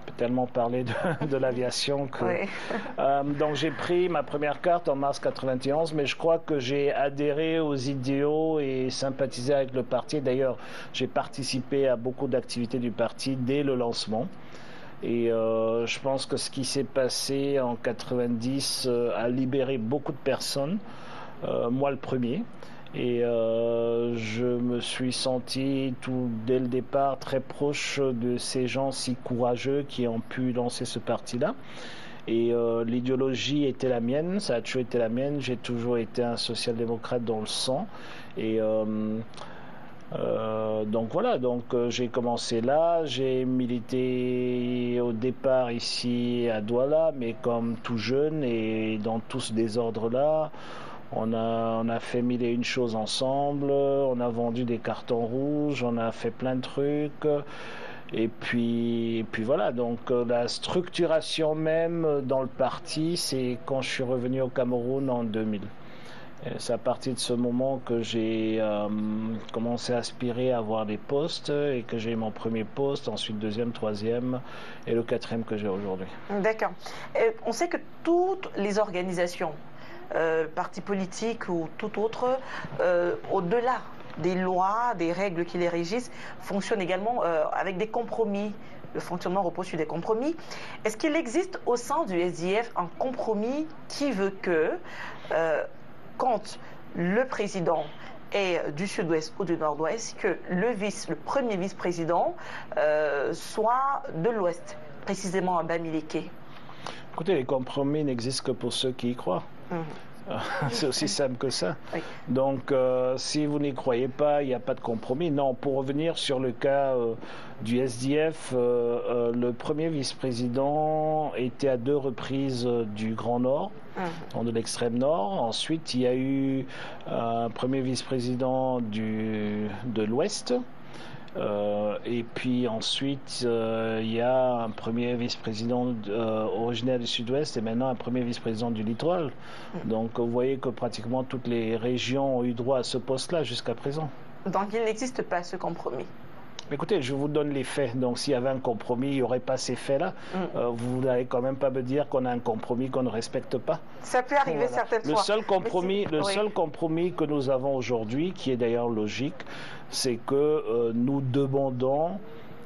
Speaker 2: peut tellement parler de l'aviation que...
Speaker 1: Oui.
Speaker 2: Donc j'ai pris ma première carte en mars 91, mais je crois que j'ai adhéré aux idéaux et sympathisé avec le parti. D'ailleurs, j'ai participé à beaucoup d'activités du parti dès le lancement. Et je pense que ce qui s'est passé en 90 a libéré beaucoup de personnes, moi le premier. Et je me suis senti dès le départ très proche de ces gens si courageux qui ont pu lancer ce parti-là. Et l'idéologie était la mienne, ça a toujours été la mienne. J'ai toujours été un social-démocrate dans le sang. Et donc voilà, j'ai commencé là, j'ai milité au départ ici à Douala, mais comme tout jeune et dans tout ce désordre-là. On a fait mille et une choses ensemble, on a vendu des cartons rouges, on a fait plein de trucs. Et puis voilà, donc la structuration même dans le parti, c'est quand je suis revenu au Cameroun en 2000. C'est à partir de ce moment que j'ai commencé à aspirer à avoir des postes et que j'ai eu mon premier poste, ensuite deuxième, troisième et le quatrième que j'ai aujourd'hui.
Speaker 1: D'accord. On sait que toutes les organisations, partis politiques ou tout autre, au-delà des lois, des règles qui les régissent, fonctionnent également avec des compromis. Le fonctionnement repose sur des compromis. Est-ce qu'il existe au sein du SDF un compromis qui veut que, quand le président est du sud-ouest ou du nord-ouest, que le premier vice-président soit de l'ouest, précisément à Bamileke?
Speaker 2: Écoutez, les compromis n'existent que pour ceux qui y croient. C'est aussi simple que ça. Oui. Donc, si vous n'y croyez pas, il n'y a pas de compromis. Non, pour revenir sur le cas du SDF, le premier vice-président était à 2 reprises du Grand Nord, de l'extrême Nord. Ensuite, il y a eu un premier vice-président de l'Ouest. Et puis ensuite, il y a un premier vice-président originaire du Sud-Ouest et maintenant un premier vice-président du littoral. Donc vous voyez que pratiquement toutes les régions ont eu droit à ce poste-là jusqu'à présent.
Speaker 1: Donc il n'existe pas ce compromis?
Speaker 2: Écoutez, je vous donne les faits. Donc s'il y avait un compromis, il n'y aurait pas ces faits-là. Vous n'allez quand même pas me dire qu'on a un compromis qu'on ne respecte pas.
Speaker 1: Ça peut arriver certaines fois.
Speaker 2: Seul compromis que nous avons aujourd'hui, qui est d'ailleurs logique, c'est que nous demandons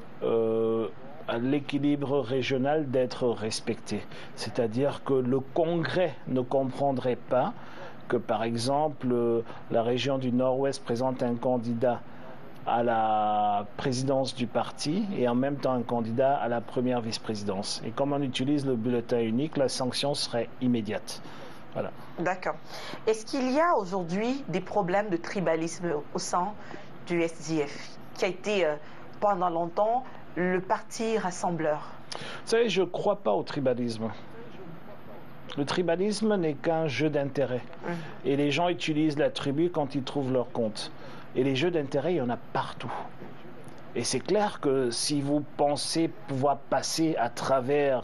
Speaker 2: à l'équilibre régional d'être respecté. C'est-à-dire que le Congrès ne comprendrait pas que, par exemple, la région du Nord-Ouest présente un candidat à la présidence du parti et en même temps un candidat à la première vice-présidence. Et comme on utilise le bulletin unique, la sanction serait immédiate. Voilà.
Speaker 1: D'accord. Est-ce qu'il y a aujourd'hui des problèmes de tribalisme au sein du SDF, qui a été pendant longtemps le parti rassembleur?
Speaker 2: Vous savez, je ne crois pas au tribalisme. Le tribalisme n'est qu'un jeu d'intérêt. Et les gens utilisent la tribu quand ils trouvent leur compte. Et les jeux d'intérêt, il y en a partout. Et c'est clair que si vous pensez pouvoir passer à travers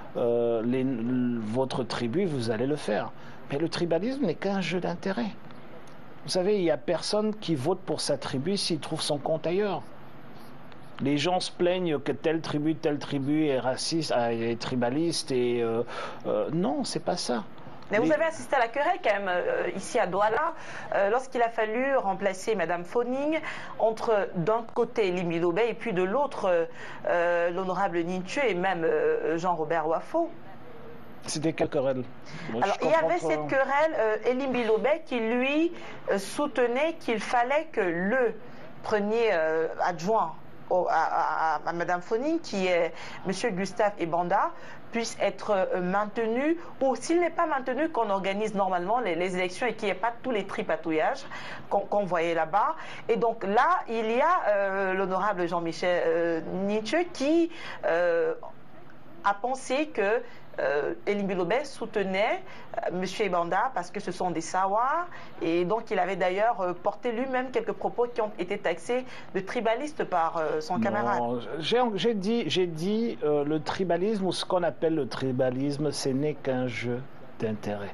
Speaker 2: votre tribu, vous allez le faire. Mais le tribalisme n'est qu'un jeu d'intérêt. Vous savez, il n'y a personne qui vote pour sa tribu s'il trouve son compte ailleurs. Les gens se plaignent que telle tribu est raciste, est tribaliste. Et non, c'est pas ça.
Speaker 1: Mais vous avez assisté à la querelle quand même ici à Douala, lorsqu'il a fallu remplacer Madame Fonning entre d'un côté Elimbi Lobé et puis de l'autre l'honorable Nintu et même Jean-Robert Wafo.
Speaker 2: C'était quelle querelle?
Speaker 1: Alors il y avait cette querelle, Elimbi Lobé qui lui soutenait qu'il fallait que le premier adjoint à Madame Fonning, qui est Monsieur Gustave Ebanda, puisse être maintenu, ou s'il n'est pas maintenu, qu'on organise normalement les élections et qu'il n'y ait pas tous les tripatouillages qu'on voyait là-bas. Et donc là, il y a l'honorable Jean-Michel Nietzsche qui a pensé que Elimbi Lobé soutenait M. Ebanda parce que ce sont des Sawars, et donc il avait d'ailleurs porté lui-même quelques propos qui ont été taxés de tribalistes par son camarade.
Speaker 2: J'ai dit le tribalisme, ou ce qu'on appelle le tribalisme, ce n'est qu'un jeu d'intérêt.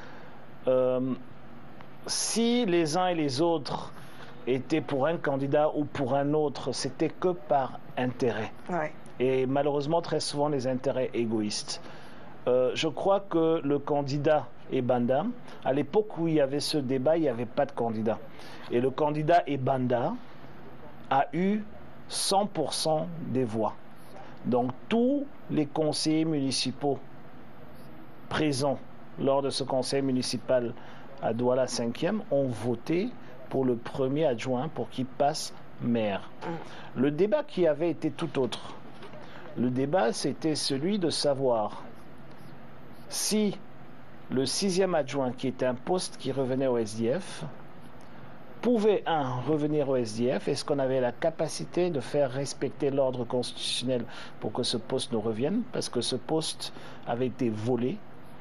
Speaker 2: Si les uns et les autres étaient pour un candidat ou pour un autre, c'était que par intérêt.
Speaker 1: Ouais.
Speaker 2: et malheureusement très souvent les intérêts égoïstes. Je crois que le candidat Ebanda, à l'époque où il y avait ce débat, il n'y avait pas de candidat. Et le candidat Ebanda a eu 100% des voix. Donc tous les conseillers municipaux présents lors de ce conseil municipal à Douala 5e ont voté pour le premier adjoint pour qu'il passe maire. Le débat qui avait été tout autre. Le débat, c'était celui de savoir si le 6e adjoint, qui était un poste qui revenait au SDF, pouvait, revenir au SDF. Est-ce qu'on avait la capacité de faire respecter l'ordre constitutionnel pour que ce poste nous revienne? Parce que ce poste avait été volé.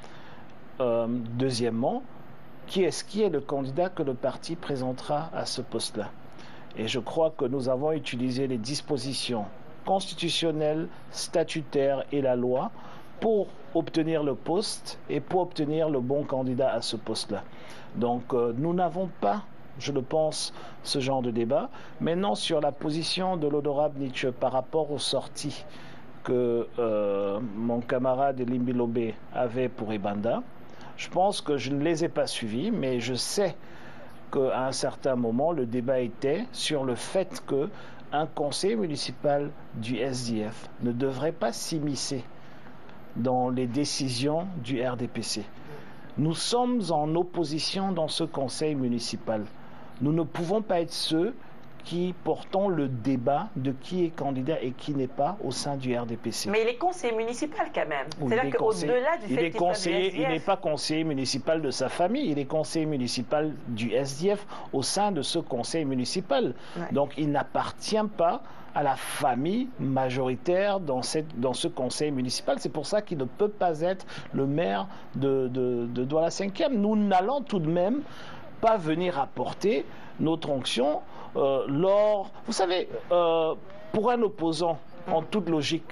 Speaker 2: Deuxièmement, qui est le candidat que le parti présentera à ce poste-là? Et je crois que nous avons utilisé les dispositions constitutionnelles, statutaires et la loi pour obtenir le poste et pour obtenir le bon candidat à ce poste-là. Donc nous n'avons pas, je le pense, ce genre de débat. Maintenant, sur la position de l'honorable Nietzsche par rapport aux sorties que mon camarade Limbi Lobé avait pour Ebanda, je pense que je ne les ai pas suivis, mais je sais qu'à un certain moment, le débat était sur le fait qu'un conseil municipal du SDF ne devrait pas s'immiscer dans les décisions du RDPC. Nous sommes en opposition dans ce conseil municipal. Nous ne pouvons pas être ceux qui portons le débat de qui est candidat et qui n'est pas au sein du RDPC.
Speaker 1: Mais il est conseiller municipal quand même.
Speaker 2: Oui,
Speaker 1: c'est-à-dire qu'au-delà du fait qu'il soit du SDF...
Speaker 2: Il n'est pas conseiller municipal de sa famille, il est conseiller municipal du SDF au sein de ce conseil municipal. Ouais. Donc il n'appartient pas à la famille majoritaire dans ce conseil municipal. C'est pour ça qu'il ne peut pas être le maire de Douala 5e. Nous n'allons tout de même pas venir apporter notre onction vous savez, pour un opposant, en toute logique,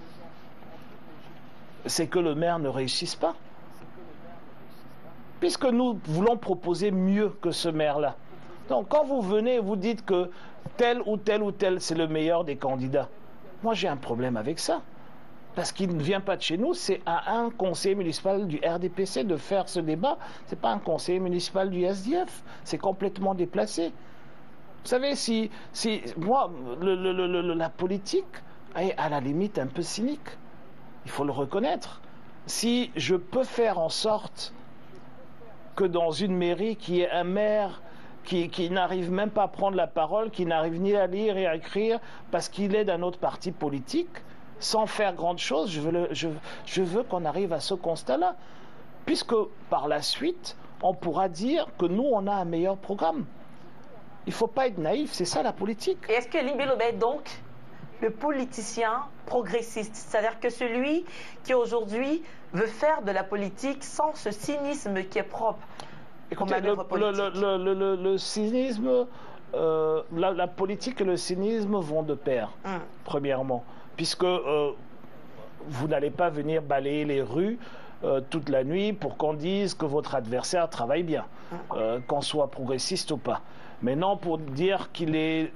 Speaker 2: c'est que le maire ne réussisse pas. Puisque nous voulons proposer mieux que ce maire-là. Donc quand vous venez et vous dites que tel ou tel ou tel, c'est le meilleur des candidats, moi j'ai un problème avec ça. Parce qu'il ne vient pas de chez nous, c'est à un conseiller municipal du RDPC de faire ce débat. Ce n'est pas un conseiller municipal du SDF. C'est complètement déplacé. Vous savez, si moi, la politique est à la limite un peu cynique. Il faut le reconnaître. Si je peux faire en sorte que dans une mairie qui est un maire qui n'arrive même pas à prendre la parole, qui n'arrive ni à lire et à écrire parce qu'il est d'un autre parti politique, sans faire grande chose, je veux qu'on arrive à ce constat-là. Puisque par la suite, on pourra dire que nous, on a un meilleur programme. Il ne faut pas être naïf, c'est ça la politique.
Speaker 1: Et est-ce que Limbi Lobé est donc le politicien progressiste, c'est-à-dire que celui qui aujourd'hui veut faire de la politique sans ce cynisme qui est propre?
Speaker 2: Écoutez, le cynisme, la politique et le cynisme vont de pair, premièrement, puisque vous n'allez pas venir balayer les rues toute la nuit pour qu'on dise que votre adversaire travaille bien, qu'on soit progressiste ou pas. Mais non pour dire qu'il est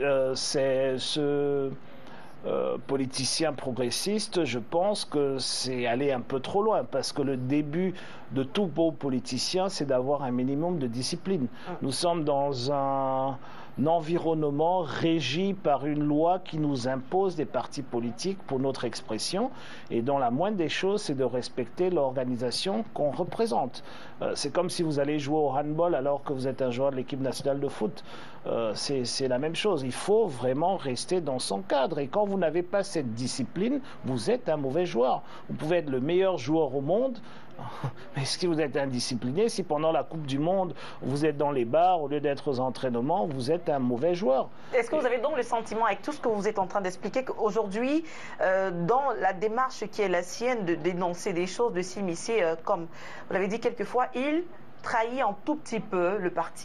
Speaker 2: ce politicien progressiste, je pense que c'est aller un peu trop loin, parce que le début de tout beau politicien, c'est d'avoir un minimum de discipline. Nous sommes dans un environnement régi par une loi qui nous impose des partis politiques pour notre expression, et dont la moindre des choses, c'est de respecter l'organisation qu'on représente. C'est comme si vous allez jouer au handball alors que vous êtes un joueur de l'équipe nationale de foot. C'est la même chose. Il faut vraiment rester dans son cadre, et quand vous n'avez pas cette discipline, vous êtes un mauvais joueur. Vous pouvez être le meilleur joueur au monde, mais si vous êtes indiscipliné, si pendant la Coupe du Monde, vous êtes dans les bars au lieu d'être aux entraînements, vous êtes un mauvais joueur. Est-ce
Speaker 1: que vous avez donc le sentiment, avec tout ce que vous êtes en train d'expliquer, qu'aujourd'hui, dans la démarche qui est la sienne de dénoncer des choses, de s'immiscer, comme vous l'avez dit quelquefois, il trahit un tout petit peu le parti?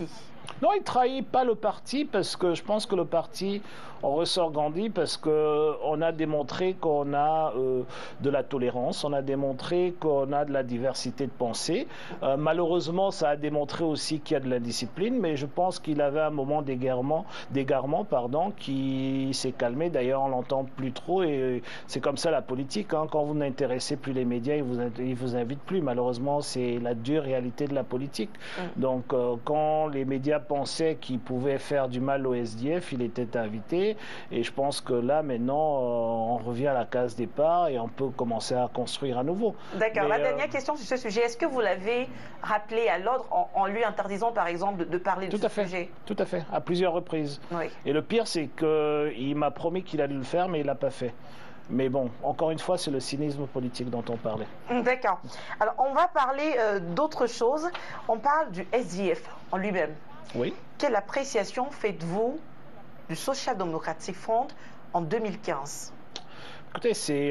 Speaker 2: Non, il ne trahit pas le parti parce que je pense que le parti en ressort grandi parce qu'on a démontré qu'on a de la tolérance, on a démontré qu'on a de la diversité de pensée. Malheureusement, ça a démontré aussi qu'il y a de l'indiscipline, mais je pense qu'il avait un moment d'égarement qui s'est calmé. D'ailleurs, on l'entend plus trop et c'est comme ça la politique. Hein. Quand vous n'intéressez plus les médias, ils vous invitent plus. Malheureusement, c'est la dure réalité de la politique. Donc, quand les médias pensaient qu'il pouvait faire du mal au SDF, il était invité. Et je pense que là, maintenant, on revient à la case départ et on peut commencer à construire à nouveau.
Speaker 1: D'accord. La dernière question sur ce sujet, est-ce que vous l'avez rappelé à l'ordre en lui interdisant, par exemple, de parler de ce sujet?
Speaker 2: Tout à fait, à plusieurs reprises.
Speaker 1: Oui.
Speaker 2: Et le pire, c'est qu'il m'a promis qu'il allait le faire, mais il ne l'a pas fait. Mais bon, encore une fois, c'est le cynisme politique dont on parlait.
Speaker 1: D'accord. Alors, on va parler d'autre chose. On parle du SDF en lui-même.
Speaker 2: Oui.
Speaker 1: Quelle appréciation faites-vous du Social Democratic Front en 2015?
Speaker 2: Écoutez,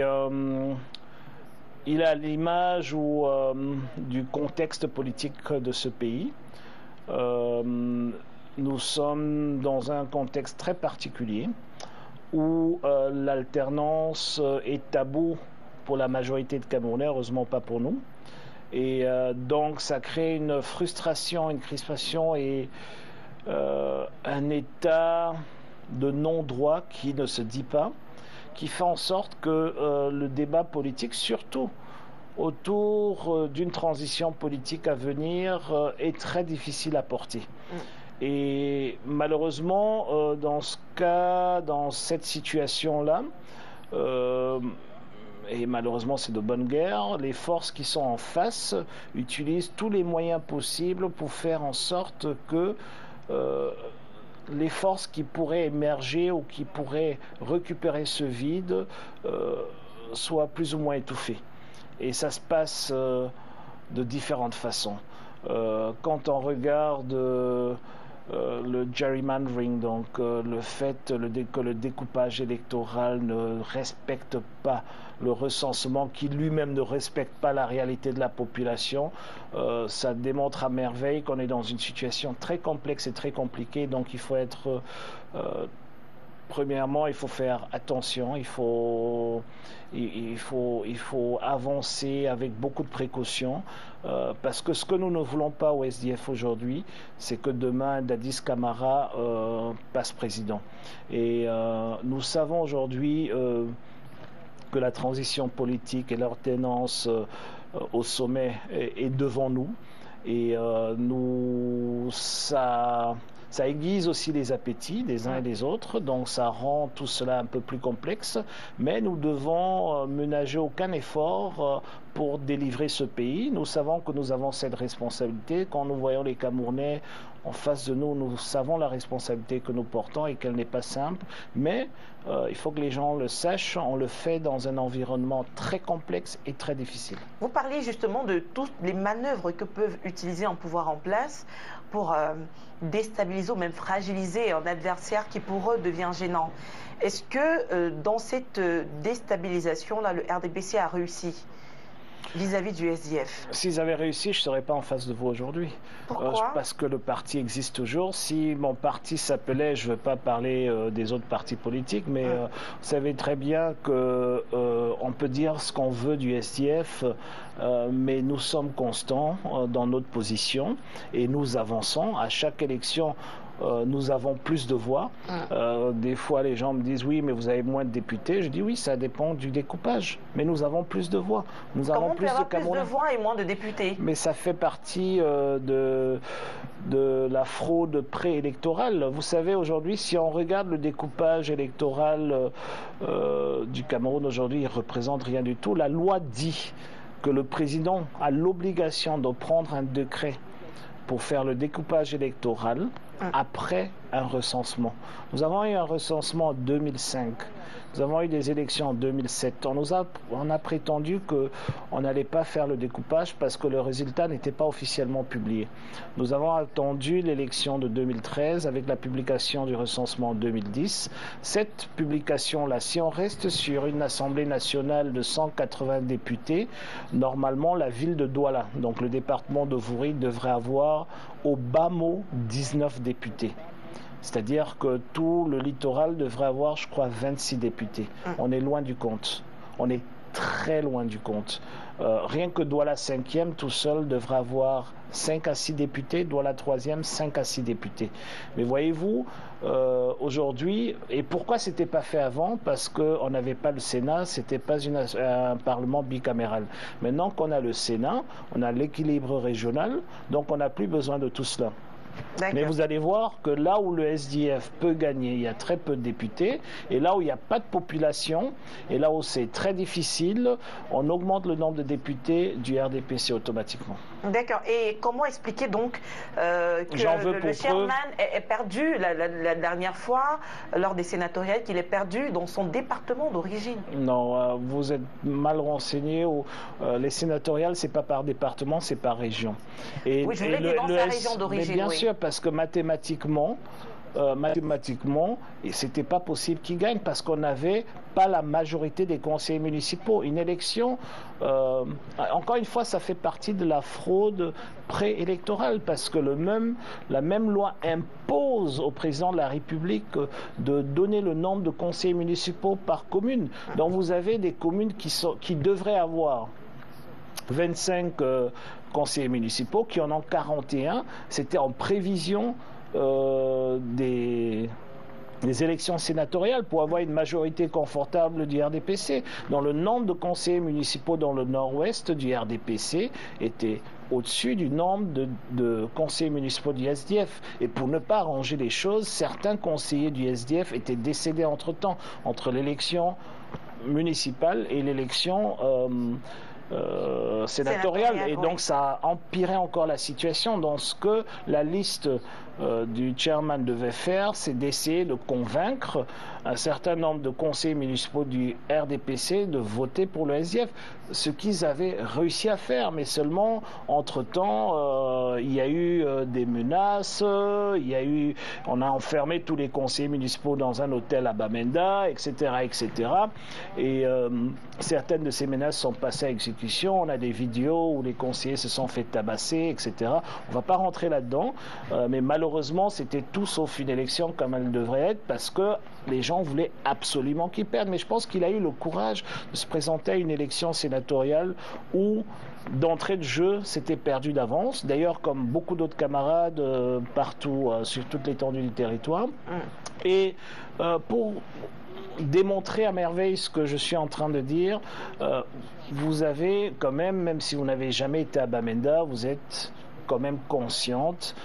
Speaker 2: il a l'image du contexte politique de ce pays. Nous sommes dans un contexte très particulier où l'alternance est tabou pour la majorité de Camerounais, heureusement pas pour nous. Et donc ça crée une frustration, une crispation et un état de non-droit qui ne se dit pas, qui fait en sorte que le débat politique, surtout autour d'une transition politique à venir, est très difficile à porter. Et malheureusement, dans ce cas, dans cette situation-là, et malheureusement c'est de bonne guerre, les forces qui sont en face utilisent tous les moyens possibles pour faire en sorte que les forces qui pourraient émerger ou qui pourraient récupérer ce vide soient plus ou moins étouffées. Et ça se passe de différentes façons. Quand on regarde le gerrymandering, donc le fait que le découpage électoral ne respecte pas le recensement, qui lui-même ne respecte pas la réalité de la population, ça démontre à merveille qu'on est dans une situation très complexe et très compliquée. Donc il faut être premièrement, il faut faire attention, il faut avancer avec beaucoup de précautions, parce que ce que nous ne voulons pas au SDF aujourd'hui, c'est que demain Dadis Camara passe président. Et nous savons aujourd'hui que la transition politique et l'ordonnance au sommet est devant nous. Et ça aiguise aussi les appétits des uns et des autres, donc ça rend tout cela un peu plus complexe, mais nous devons ménager aucun effort pour délivrer ce pays. Nous savons que nous avons cette responsabilité. Quand nous voyons les Camerounais en face de nous, nous savons la responsabilité que nous portons et qu'elle n'est pas simple, mais il faut que les gens le sachent, on le fait dans un environnement très complexe et très difficile.
Speaker 1: Vous parliez justement de toutes les manœuvres que peuvent utiliser un pouvoir en place pour déstabiliser ou même fragiliser un adversaire qui pour eux devient gênant. Est-ce que dans cette déstabilisation-là, le RDPC a réussi vis-à-vis du SDF?
Speaker 2: S'ils avaient réussi, je ne serais pas en face de vous aujourd'hui.
Speaker 1: Pourquoi?
Speaker 2: Parce que le parti existe toujours. Si mon parti s'appelait, je ne veux pas parler des autres partis politiques, mais vous savez très bien qu'on peut dire ce qu'on veut du SDF, mais nous sommes constants dans notre position et nous avançons. À chaque élection, nous avons plus de voix. Des fois, les gens me disent oui, mais vous avez moins de députés. Je dis oui, ça dépend du découpage. Mais nous avons plus de voix. Nous
Speaker 1: Comment
Speaker 2: avons
Speaker 1: on peut avoir plus de voix et moins de députés? Mais
Speaker 2: ça fait partie de la fraude préélectorale. Vous savez, aujourd'hui, si on regarde le découpage électoral du Cameroun aujourd'hui, il ne représente rien du tout. La loi dit que le président a l'obligation de prendre un décret pour faire le découpage électoral après un recensement. Nous avons eu un recensement en 2005. Nous avons eu des élections en 2007. On a prétendu qu'on n'allait pas faire le découpage parce que le résultat n'était pas officiellement publié. Nous avons attendu l'élection de 2013 avec la publication du recensement en 2010. Cette publication-là, si on reste sur une Assemblée nationale de 180 députés, normalement la ville de Douala, donc le département de Vouri, devrait avoir au bas mot 19 députés. C'est-à-dire que tout le littoral devrait avoir, je crois, 26 députés. On est loin du compte. On est très loin du compte. Rien que Douala 5e, tout seul, devrait avoir 5 à 6 députés. Douala 3e, 5 à 6 députés. Mais voyez-vous, aujourd'hui, et pourquoi ce n'était pas fait avant? Parce qu'on n'avait pas le Sénat, ce n'était pas un Parlement bicaméral. Maintenant qu'on a le Sénat, on a l'équilibre régional, donc on n'a plus besoin de tout cela. Mais vous allez voir que là où le SDF peut gagner, il y a très peu de députés. Et là où il n'y a pas de population, et là où c'est très difficile, on augmente le nombre de députés du RDPC automatiquement.
Speaker 1: D'accord. Et comment expliquer donc que le chairman est perdu la dernière fois, lors des sénatoriales, qu'il est perdu dans son département d'origine?
Speaker 2: Non, vous êtes mal renseigné. Les sénatoriales, ce n'est pas par département, c'est par région.
Speaker 1: Et, oui, je voulais dire dans sa région d'origine.
Speaker 2: Bien sûr, parce que mathématiquement, et c'était pas possible qu'il gagne parce qu'on n'avait pas la majorité des conseillers municipaux. Une élection, encore une fois, ça fait partie de la fraude préélectorale parce que la même loi impose au président de la République de donner le nombre de conseillers municipaux par commune. Donc vous avez des communes qui devraient avoir 25 conseillers municipaux, qui en ont 41. C'était en prévision des élections sénatoriales pour avoir une majorité confortable du RDPC. Dans le nombre de conseillers municipaux dans le nord-ouest du RDPC était au-dessus du nombre de conseillers municipaux du SDF. Et pour ne pas arranger les choses, certains conseillers du SDF étaient décédés entre-temps, entre l'élection municipale et l'élection sénatoriale. Et donc ça a empiré encore la situation. Dans ce que la liste du chairman devait faire, c'est d'essayer de convaincre un certain nombre de conseillers municipaux du RDPC de voter pour le SDF, ce qu'ils avaient réussi à faire, mais seulement entre-temps il y a eu des menaces, on a enfermé tous les conseillers municipaux dans un hôtel à Bamenda, etc., etc. Et certaines de ces menaces sont passées à exécution. On a des vidéos où les conseillers se sont fait tabasser, etc. On ne va pas rentrer là-dedans, mais malheureusement, c'était tout sauf une élection comme elle devrait être, parce que les gens voulaient absolument qu'il perde. Mais je pense qu'il a eu le courage de se présenter à une élection sénatoriale où, d'entrée de jeu, c'était perdu d'avance. D'ailleurs, comme beaucoup d'autres camarades partout, sur toute l'étendue du territoire. Et pour démontrer à merveille ce que je suis en train de dire, vous avez quand même si vous n'avez jamais été à Bamenda, vous êtes quand même consciente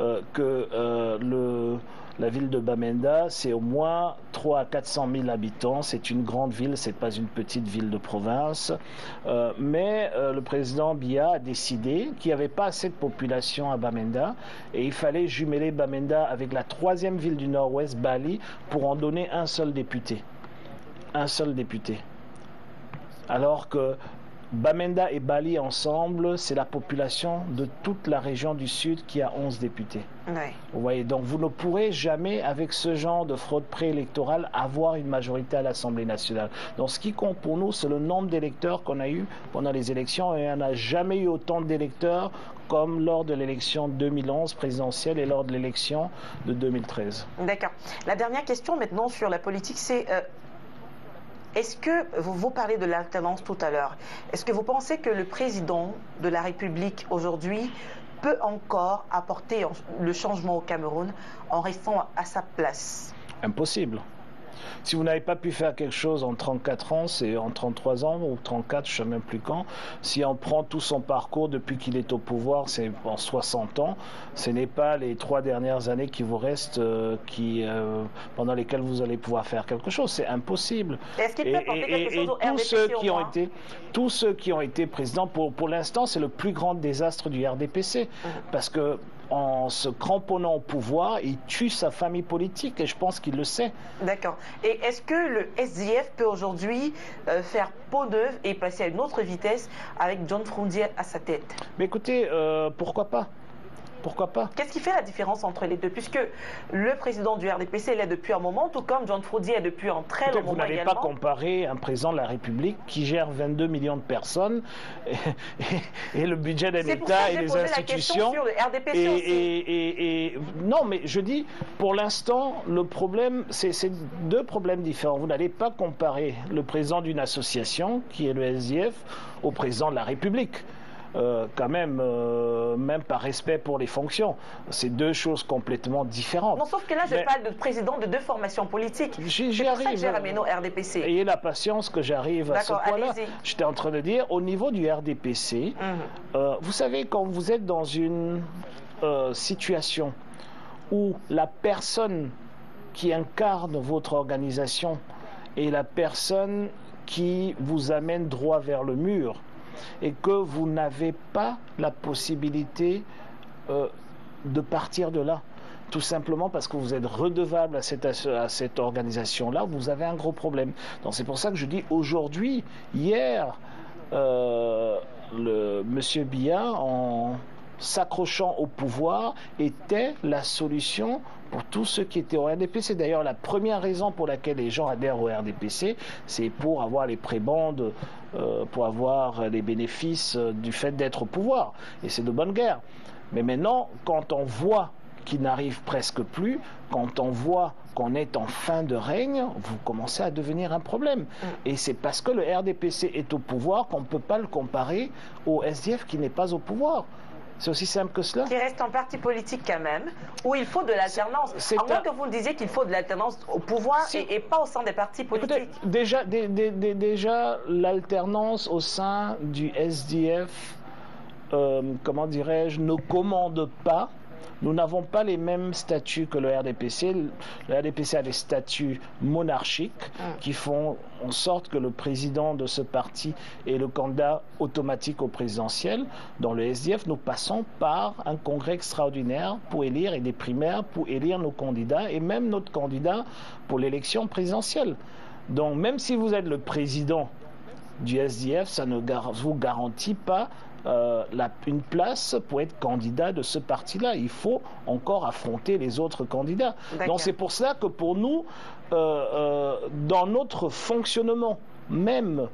Speaker 2: que la ville de Bamenda, c'est au moins 300 à 400 000 habitants. C'est une grande ville, c'est pas une petite ville de province. Mais le président Biya a décidé qu'il n'y avait pas assez de population à Bamenda et il fallait jumeler Bamenda avec la 3e ville du Nord-Ouest, Bali, pour en donner un seul député. Un seul député. Alors que Bamenda et Bali ensemble, c'est la population de toute la région du Sud qui a 11 députés. Oui. Vous voyez, donc vous ne pourrez jamais, avec ce genre de fraude préélectorale, avoir une majorité à l'Assemblée nationale. Donc ce qui compte pour nous, c'est le nombre d'électeurs qu'on a eu pendant les élections, et on n'a jamais eu autant d'électeurs comme lors de l'élection 2011 présidentielle et lors de l'élection de 2013.
Speaker 1: D'accord. La dernière question maintenant sur la politique, c'est... Est-ce que, vous parlez de l'alternance tout à l'heure, est-ce que vous pensez que le président de la République aujourd'hui peut encore apporter le changement au Cameroun en restant à sa place?
Speaker 2: Impossible. Si vous n'avez pas pu faire quelque chose en 34 ans, c'est en 33 ans ou 34, je ne sais même plus quand. Si on prend tout son parcours depuis qu'il est au pouvoir, c'est en 60 ans. Ce n'est pas les 3 dernières années qui vous restent pendant lesquelles vous allez pouvoir faire quelque chose. C'est impossible.
Speaker 1: Est-ce qu'il peut apporter quelque chose au RDPC
Speaker 2: tous ceux qui ont été présidents, pour l'instant, c'est le plus grand désastre du RDPC. Parce que en se cramponnant au pouvoir, il tue sa famille politique et je pense qu'il le sait.
Speaker 1: D'accord. Et est-ce que le SDF peut aujourd'hui faire peau neuve et passer à une autre vitesse avec John Frondier à sa tête?
Speaker 2: Mais écoutez, pourquoi pas? Pourquoi pas?
Speaker 1: Qu'est-ce qui fait la différence entre les deux? Puisque le président du RDPC l'est depuis un moment, tout comme John Froudi est depuis un très long moment
Speaker 2: Vous n'allez
Speaker 1: également.
Speaker 2: pas comparer un président de la République qui gère 22 millions de personnes et le budget d'un État et les institutions.
Speaker 1: Sur le RDPC
Speaker 2: et non, mais je dis, pour l'instant, le problème, c'est deux problèmes différents. Vous n'allez pas comparer le président d'une association, qui est le SDF, au président de la République. Quand même, même par respect pour les fonctions. C'est deux choses complètement différentes.
Speaker 1: Non, sauf que là, je parle de président de deux formations politiques.
Speaker 2: J'y arrive.
Speaker 1: C'est ça que j'ai ramené au RDPC.
Speaker 2: Ayez la patience que j'arrive à ce point-là. J'étais en train de dire, au niveau du RDPC, vous savez, quand vous êtes dans une situation où la personne qui incarne votre organisation est la personne qui vous amène droit vers le mur, et que vous n'avez pas la possibilité de partir de là, tout simplement parce que vous êtes redevable à cette organisation-là, vous avez un gros problème. Donc c'est pour ça que je dis aujourd'hui, hier, Monsieur Biya, en s'accrochant au pouvoir, était la solution pour tous ceux qui étaient au RDPC. D'ailleurs, la première raison pour laquelle les gens adhèrent au RDPC, c'est pour avoir les prébendes, pour avoir les bénéfices du fait d'être au pouvoir. Et c'est de bonne guerre. Mais maintenant, quand on voit qu'il n'arrive presque plus, quand on voit qu'on est en fin de règne, vous commencez à devenir un problème. Et c'est parce que le RDPC est au pouvoir qu'on ne peut pas le comparer au SDF qui n'est pas au pouvoir. C'est aussi simple que cela.
Speaker 1: Qui reste un parti politique quand même, où il faut de l'alternance. À moins que vous le disiez qu'il faut de l'alternance au pouvoir et pas au sein des partis politiques.
Speaker 2: Déjà l'alternance au sein du SDF, comment dirais-je, ne commande pas. Nous n'avons pas les mêmes statuts que le RDPC. Le RDPC a des statuts monarchiques qui font en sorte que le président de ce parti est le candidat automatique au présidentiel. Dans le SDF, nous passons par un congrès extraordinaire pour élire et des primaires pour élire nos candidats et même notre candidat pour l'élection présidentielle. Donc même si vous êtes le président du SDF, ça ne vous garantit pas une place pour être candidat de ce parti-là. Il faut encore affronter les autres candidats. Donc c'est pour cela que pour nous, dans notre fonctionnement même,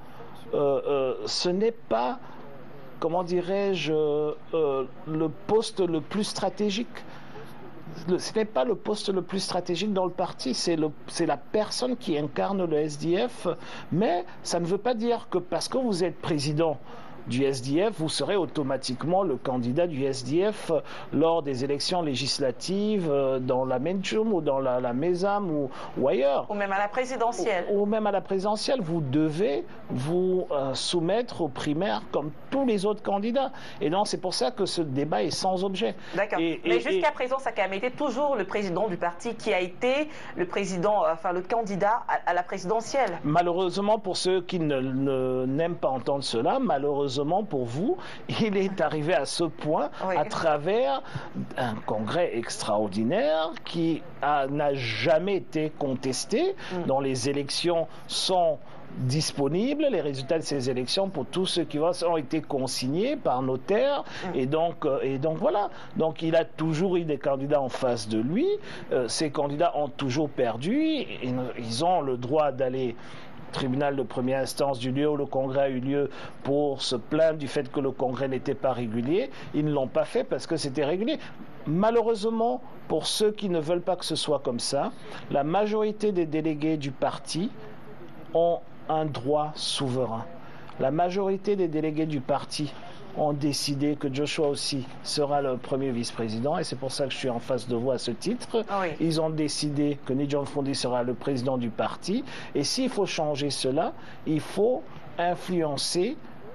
Speaker 2: ce n'est pas, comment dirais-je, le poste le plus stratégique. Ce n'est pas le poste le plus stratégique dans le parti, c'est la personne qui incarne le SDF, mais ça ne veut pas dire que parce que vous êtes président du SDF, vous serez automatiquement le candidat du SDF lors des élections législatives dans la Menchum ou dans la Mesam ou ailleurs.
Speaker 1: Ou même à la présidentielle.
Speaker 2: Ou même à la présidentielle. Vous devez vous soumettre aux primaires comme tous les autres candidats. Et donc c'est pour ça que ce débat est sans objet.
Speaker 1: D'accord. Mais jusqu'à présent, ça a quand même été toujours le président du parti qui a été le président, enfin le candidat à la présidentielle.
Speaker 2: Malheureusement pour ceux qui n'aiment pas entendre cela, malheureusement pour vous, il est arrivé à ce point à travers un congrès extraordinaire qui n'a jamais été contesté, dont les élections sont disponibles, les résultats de ces élections pour tous ceux qui ont été consignés par notaire et donc voilà. Donc il a toujours eu des candidats en face de lui, ces candidats ont toujours perdu, ils ont le droit d'aller tribunal de première instance du lieu où le congrès a eu lieu pour se plaindre du fait que le congrès n'était pas régulier. Ils ne l'ont pas fait parce que c'était régulier. Malheureusement, pour ceux qui ne veulent pas que ce soit comme ça, la majorité des délégués du parti ont un droit souverain. La majorité des délégués du parti ont décidé que Joshua aussi sera le premier vice-président et c'est pour ça que je suis en face de vous à ce titre. Ils ont décidé que John Froudi sera le président du parti et s'il faut changer cela, il faut influencer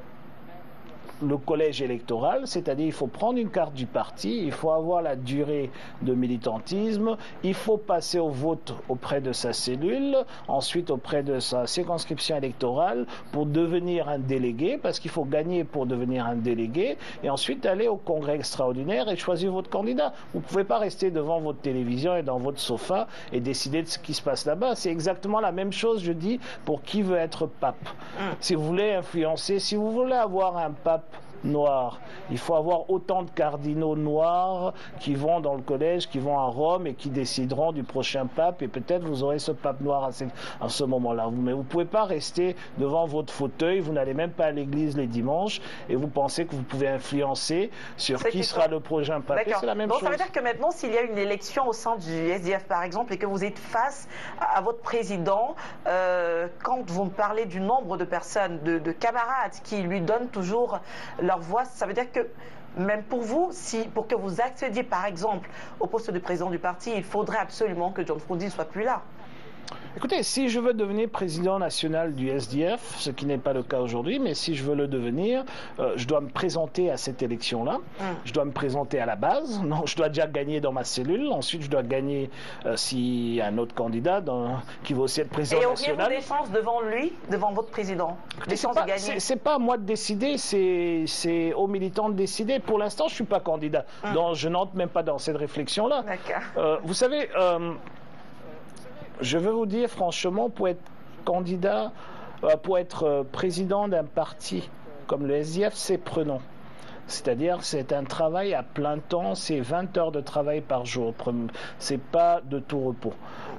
Speaker 2: le collège électoral, c'est-à-dire il faut prendre une carte du parti, il faut avoir la durée de militantisme, il faut passer au vote auprès de sa cellule, ensuite auprès de sa circonscription électorale pour devenir un délégué, parce qu'il faut gagner pour devenir un délégué, et ensuite aller au congrès extraordinaire et choisir votre candidat. Vous ne pouvez pas rester devant votre télévision et dans votre sofa et décider de ce qui se passe là-bas. C'est exactement la même chose, je dis, pour qui veut être pape. Si vous voulez influencer, si vous voulez avoir un pape noir. Il faut avoir autant de cardinaux noirs qui vont dans le collège, qui vont à Rome et qui décideront du prochain pape. Et peut-être vous aurez ce pape noir à ce moment-là. Mais vous ne pouvez pas rester devant votre fauteuil. Vous n'allez même pas à l'église les dimanches et vous pensez que vous pouvez influencer sur qui sera le prochain pape. C'est la même chose.
Speaker 1: Ça veut dire que maintenant, s'il y a une élection au sein du SDF, par exemple, et que vous êtes face à votre président, quand vous me parlez du nombre de personnes, de camarades qui lui donnent toujours leur voix, ça veut dire que même pour vous, pour que vous accédiez par exemple au poste de président du parti, il faudrait absolument que John Frondi ne soit plus là.
Speaker 2: Écoutez, si je veux devenir président national du SDF, ce qui n'est pas le cas aujourd'hui, mais si je veux le devenir, je dois me présenter à cette élection-là. Je dois me présenter à la base. Non, je dois déjà gagner dans ma cellule. Ensuite, je dois gagner s'il y a un autre candidat qui va aussi être président national.
Speaker 1: Et auriez-vous des chances devant lui, devant votre président? Des chances de gagner?
Speaker 2: C'est pas à moi de décider, c'est aux militants de décider. Pour l'instant, je ne suis pas candidat. Donc, je n'entre même pas dans cette réflexion-là. Vous savez... je veux vous dire franchement, pour être candidat, pour être président d'un parti comme le SDF, c'est prenant. C'est-à-dire, c'est un travail à plein temps, c'est 20 heures de travail par jour. C'est pas de tout repos.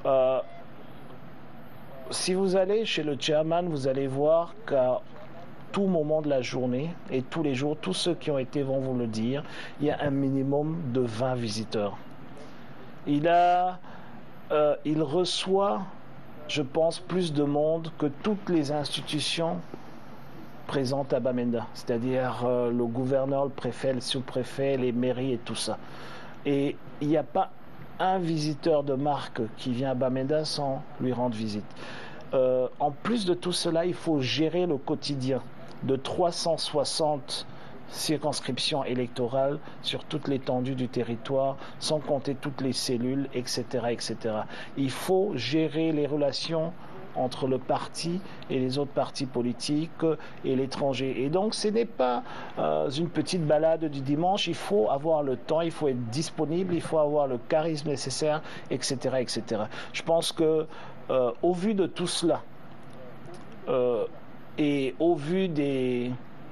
Speaker 2: Si vous allez chez le chairman, vous allez voir qu'à tout moment de la journée et tous les jours, tous ceux qui ont été vont vous le dire, il y a un minimum de 20 visiteurs. Il reçoit, je pense, plus de monde que toutes les institutions présentes à Bamenda, c'est-à-dire le gouverneur, le préfet, le sous-préfet, les mairies et tout ça. Et il n'y a pas un visiteur de marque qui vient à Bamenda sans lui rendre visite. En plus de tout cela, il faut gérer le quotidien de 360 circonscriptions électorales sur toute l'étendue du territoire, sans compter toutes les cellules, etc., etc. Il faut gérer les relations entre le parti et les autres partis politiques et l'étranger. Et donc, ce n'est pas une petite balade du dimanche. Il faut avoir le temps, il faut être disponible, il faut avoir le charisme nécessaire, etc., etc. Je pense que, au vu de tout cela, et au vu des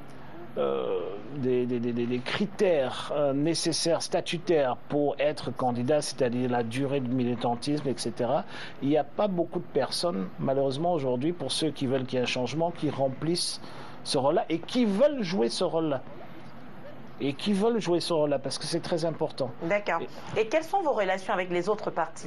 Speaker 2: critères nécessaires, statutaires pour être candidat, c'est-à-dire la durée de militantisme, etc. Il n'y a pas beaucoup de personnes, malheureusement aujourd'hui, pour ceux qui veulent qu'il y ait un changement, qui remplissent ce rôle-là et qui veulent jouer ce rôle-là. Parce que c'est très important.
Speaker 1: D'accord. Et quelles sont vos relations avec les autres partis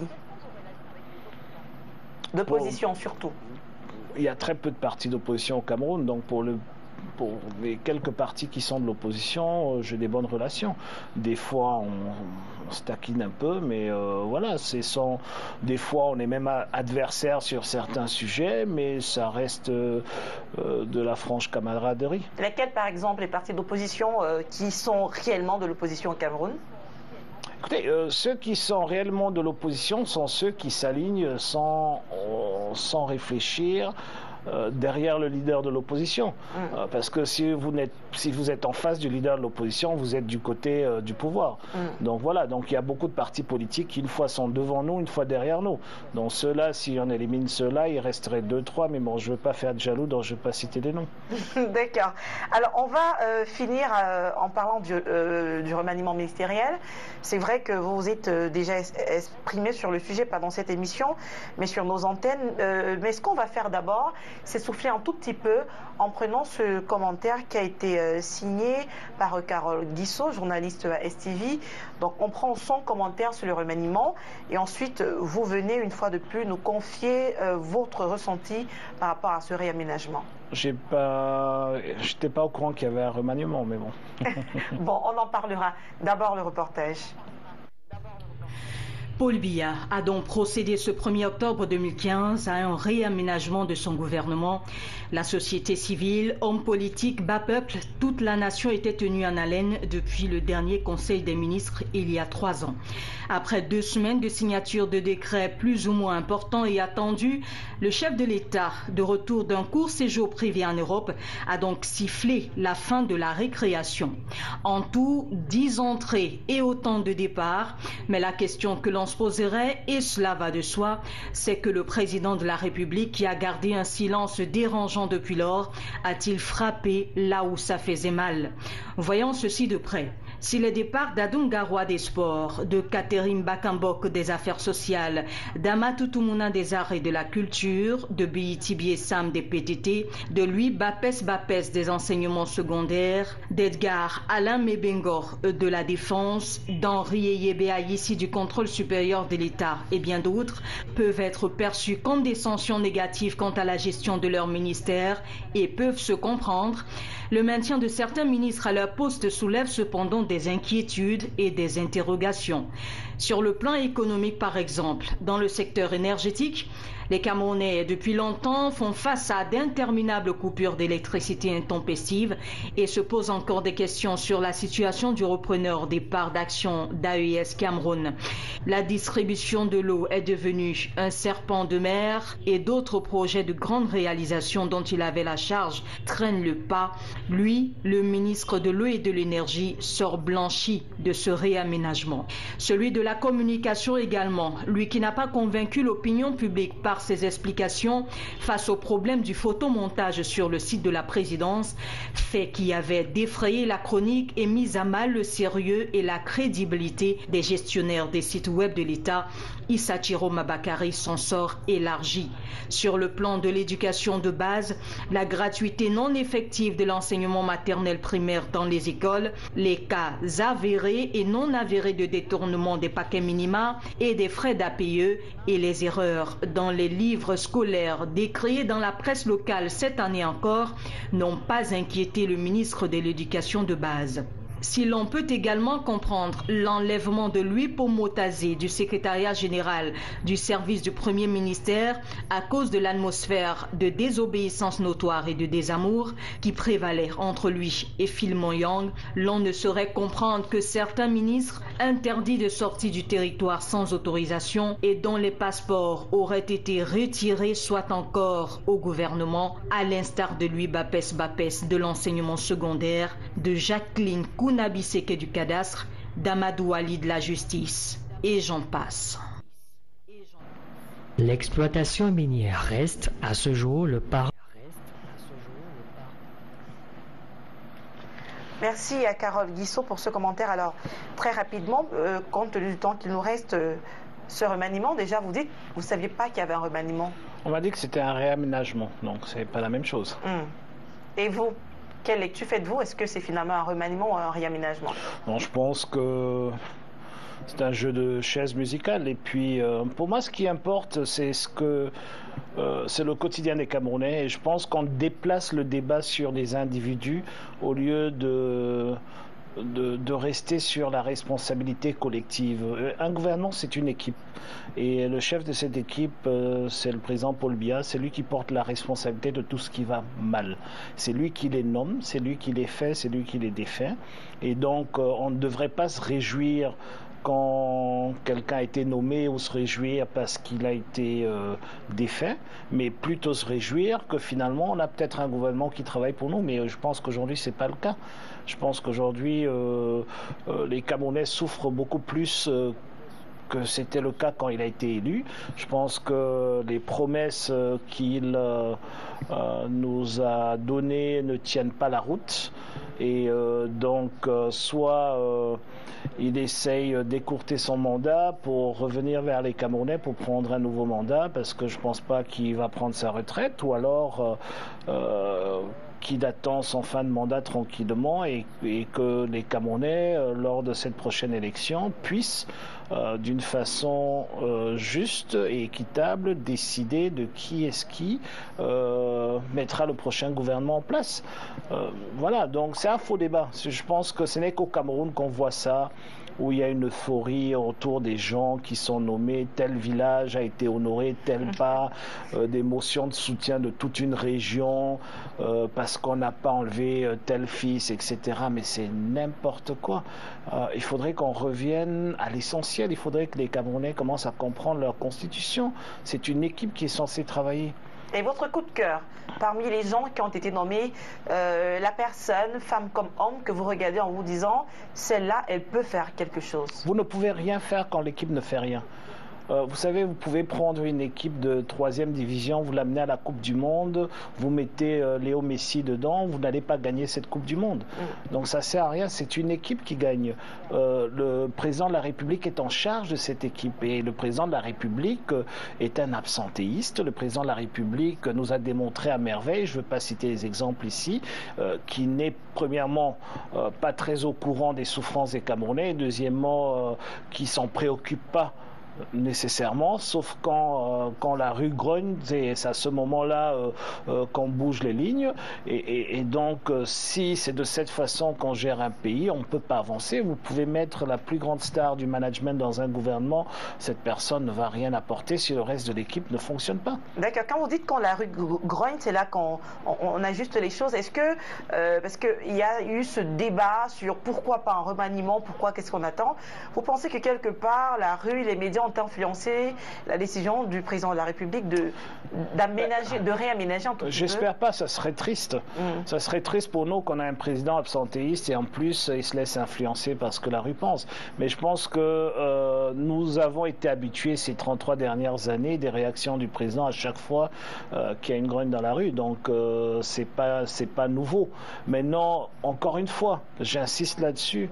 Speaker 1: d'opposition surtout?
Speaker 2: Il y a très peu de partis d'opposition au Cameroun, donc pour les quelques partis qui sont de l'opposition, j'ai des bonnes relations. Des fois, on se taquine un peu, mais voilà, des fois, on est même adversaires sur certains sujets, mais ça reste de la franche camaraderie.
Speaker 1: Lesquels, par exemple, les partis d'opposition qui sont réellement de l'opposition au Cameroun?
Speaker 2: Écoutez, ceux qui sont réellement de l'opposition sont ceux qui s'alignent sans réfléchir derrière le leader de l'opposition. Parce que si vous êtes en face du leader de l'opposition, vous êtes du côté du pouvoir. Donc voilà, donc il y a beaucoup de partis politiques qui une fois sont devant nous, une fois derrière nous. Donc ceux-là, si on élimine ceux-là, il resterait 2-3, mais bon, je ne veux pas faire de jaloux, donc je ne vais pas citer des noms.
Speaker 1: D'accord. Alors on va finir en parlant du remaniement ministériel. C'est vrai que vous vous êtes déjà exprimé sur le sujet, pas dans cette émission, mais sur nos antennes. Mais ce qu'on va faire d'abord, c'est souffler un tout petit peu en prenant ce commentaire qui a été signé par Carole Guissot, journaliste à STV. Donc on prend son commentaire sur le remaniement et ensuite vous venez une fois de plus nous confier votre ressenti par rapport à ce réaménagement.
Speaker 2: Je n'étais pas au courant qu'il y avait un remaniement, mais bon.
Speaker 1: Bon, on en parlera. D'abord le reportage.
Speaker 3: Paul Biya a donc procédé ce 1er octobre 2015 à un réaménagement de son gouvernement. La société civile, hommes politiques, bas peuple, toute la nation était tenue en haleine depuis le dernier Conseil des ministres il y a 3 ans. Après 2 semaines de signature de décrets plus ou moins importants et attendus, le chef de l'État, de retour d'un court séjour privé en Europe, a donc sifflé la fin de la récréation. En tout, 10 entrées et autant de départs, mais la question que l'on question se poserait, et cela va de soi, c'est que le président de la République, qui a gardé un silence dérangeant depuis lors, a-t-il frappé là où ça faisait mal? Voyons ceci de près. Si les départs d'Adungaroua des sports, de Catherine Bakambok des affaires sociales, d'Amatou Toumouna des arts et de la culture, de Biitibi Sam des PTT, de Louis Bapes des enseignements secondaires, d'Edgar Alain Mebengor de la défense, d'Henri Eyebe Ayissi du contrôle supérieur de l'État et bien d'autres, peuvent être perçus comme des sanctions négatives quant à la gestion de leur ministère et peuvent se comprendre. Le maintien de certains ministres à leur poste soulève cependant des inquiétudes et des interrogations. Sur le plan économique, par exemple, dans le secteur énergétique, les Camerounais, depuis longtemps, font face à d'interminables coupures d'électricité intempestives et se posent encore des questions sur la situation du repreneur des parts d'action d'AES Cameroun. La distribution de l'eau est devenue un serpent de mer et d'autres projets de grande réalisation dont il avait la charge traînent le pas. Lui, le ministre de l'eau et de l'énergie, sort blanchi de ce réaménagement. Celui de la communication également, lui qui n'a pas convaincu l'opinion publique par ses explications face au problème du photomontage sur le site de la présidence, fait qui avait défrayé la chronique et mis à mal le sérieux et la crédibilité des gestionnaires des sites web de l'État. Issachiro Mabakari s'en sort élargi. Sur le plan de l'éducation de base, la gratuité non effective de l'enseignement maternel primaire dans les écoles, les cas avérés et non avérés de détournement des paquets minima et des frais d'APE et les erreurs dans les livres scolaires décriés dans la presse locale cette année encore n'ont pas inquiété le ministre de l'Éducation de base. Si l'on peut également comprendre l'enlèvement de Louis Pomotazé du secrétariat général du service du Premier ministère à cause de l'atmosphère de désobéissance notoire et de désamour qui prévalait entre lui et Philemon Yang, l'on ne saurait comprendre que certains ministres interdits de sortie du territoire sans autorisation et dont les passeports auraient été retirés soient encore au gouvernement, à l'instar de Louis Bapes de l'enseignement secondaire, de Jacqueline Kounabiseke du cadastre, d'Amadou Ali de la justice, et j'en passe.
Speaker 4: L'exploitation minière reste à ce jour le parent.
Speaker 1: Merci à Carole Guissot pour ce commentaire. Alors, très rapidement, compte tenu du temps qu'il nous reste, ce remaniement, déjà, vous dites, vous ne saviez pas qu'il y avait un remaniement?
Speaker 2: On m'a dit que c'était un réaménagement, donc c'est pas la même chose.
Speaker 1: Et vous, quelle lecture faites-vous? Est-ce que c'est finalement un remaniement ou un réaménagement?
Speaker 2: Non, je pense que c'est un jeu de chaises musicales. Et puis, pour moi, ce qui importe, c'est c'est le quotidien des Camerounais. Et je pense qu'on déplace le débat sur des individus au lieu de rester sur la responsabilité collective. Un gouvernement, c'est une équipe. Et le chef de cette équipe, c'est le président Paul Biya. C'est lui qui porte la responsabilité de tout ce qui va mal. C'est lui qui les nomme, c'est lui qui les fait, c'est lui qui les défait. Et donc, on ne devrait pas se réjouir quand quelqu'un a été nommé ou se réjouir parce qu'il a été défait, mais plutôt se réjouir que finalement on a peut-être un gouvernement qui travaille pour nous, mais je pense qu'aujourd'hui c'est pas le cas. Je pense qu'aujourd'hui les Camerounais souffrent beaucoup plus que c'était le cas quand il a été élu. Je pense que les promesses qu'il nous a données ne tiennent pas la route. Et donc, soit il essaye d'écourter son mandat pour revenir vers les Camerounais pour prendre un nouveau mandat, parce que je ne pense pas qu'il va prendre sa retraite, ou alors qu'il attend son fin de mandat tranquillement et que les Camerounais, lors de cette prochaine élection, puissent d'une façon juste et équitable décider de qui est-ce qui mettra le prochain gouvernement en place. Voilà, donc c'est un faux débat. Je pense que ce n'est qu'au Cameroun qu'on voit ça, où il y a une euphorie autour des gens qui sont nommés, tel village a été honoré, tel pas, des motions de soutien de toute une région parce qu'on n'a pas enlevé tel fils, etc. Mais c'est n'importe quoi. Il faudrait qu'on revienne à l'essentiel. Il faudrait que les Camerounais commencent à comprendre leur constitution. C'est une équipe qui est censée travailler.
Speaker 1: Et votre coup de cœur, parmi les gens qui ont été nommés, la personne, femme comme homme, que vous regardez en vous disant, celle-là, elle peut faire quelque chose.
Speaker 2: Vous ne pouvez rien faire quand l'équipe ne fait rien. Vous savez, vous pouvez prendre une équipe de 3e division, vous l'amener à la Coupe du Monde, vous mettez Léo Messi dedans, vous n'allez pas gagner cette Coupe du Monde. Donc ça ne sert à rien, c'est une équipe qui gagne. Le président de la République est en charge de cette équipe et le président de la République est un absentéiste. Le président de la République nous a démontré à merveille, je ne veux pas citer les exemples ici, qui n'est premièrement pas très au courant des souffrances des Camerounais et deuxièmement qui s'en préoccupe pas nécessairement, sauf quand la rue grogne, c'est à ce moment-là qu'on bouge les lignes. Et donc, si c'est de cette façon qu'on gère un pays, on ne peut pas avancer. Vous pouvez mettre la plus grande star du management dans un gouvernement, cette personne ne va rien apporter si le reste de l'équipe ne fonctionne pas.
Speaker 1: D'accord. Quand vous dites quand la rue grogne, c'est là qu'on ajuste les choses. Est-ce que, parce qu'il y a eu ce débat sur pourquoi pas un remaniement, pourquoi, qu'est-ce qu'on attend, vous pensez que quelque part, la rue, les médias ont influencé la décision du président de la République de réaménager un tout petit peu?
Speaker 2: J'espère pas, ça serait triste. Ça serait triste pour nous qu'on a un président absentéiste et en plus il se laisse influencer par ce que la rue pense. Mais je pense que nous avons été habitués ces 33 dernières années des réactions du président à chaque fois qu'il y a une grogne dans la rue. Donc c'est pas nouveau. Maintenant, encore une fois, j'insiste là-dessus,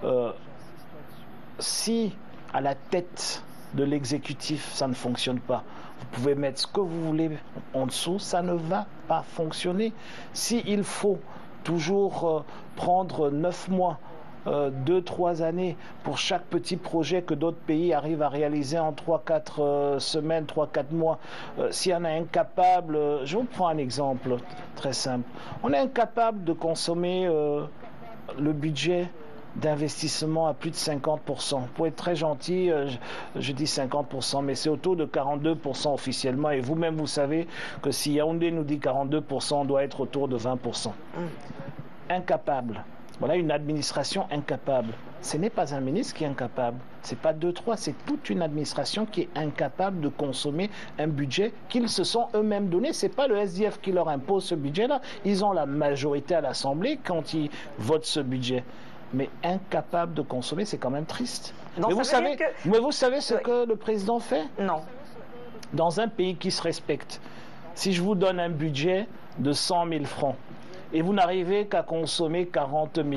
Speaker 2: si à la tête de l'exécutif, ça ne fonctionne pas. Vous pouvez mettre ce que vous voulez en dessous, ça ne va pas fonctionner. S'il faut toujours prendre 9 mois, 2-3 années pour chaque petit projet que d'autres pays arrivent à réaliser en 3-4 semaines, 3-4 mois, si on est incapable, je vous prends un exemple très simple, on est incapable de consommer le budget d'investissement à plus de 50%. Pour être très gentil, je dis 50%, mais c'est autour de 42% officiellement. Et vous-même, vous savez que si Yaoundé nous dit 42%, on doit être autour de 20%. Incapable. Voilà une administration incapable. Ce n'est pas un ministre qui est incapable. Ce n'est pas 2-3, c'est toute une administration qui est incapable de consommer un budget qu'ils se sont eux-mêmes donné. Ce n'est pas le SDF qui leur impose ce budget-là. Ils ont la majorité à l'Assemblée quand ils votent ce budget. Mais incapable de consommer, c'est quand même triste.
Speaker 1: Donc,
Speaker 2: mais vous savez ce que le président fait?
Speaker 1: Non.
Speaker 2: Dans un pays qui se respecte, si je vous donne un budget de 100 000 francs et vous n'arrivez qu'à consommer 40 000,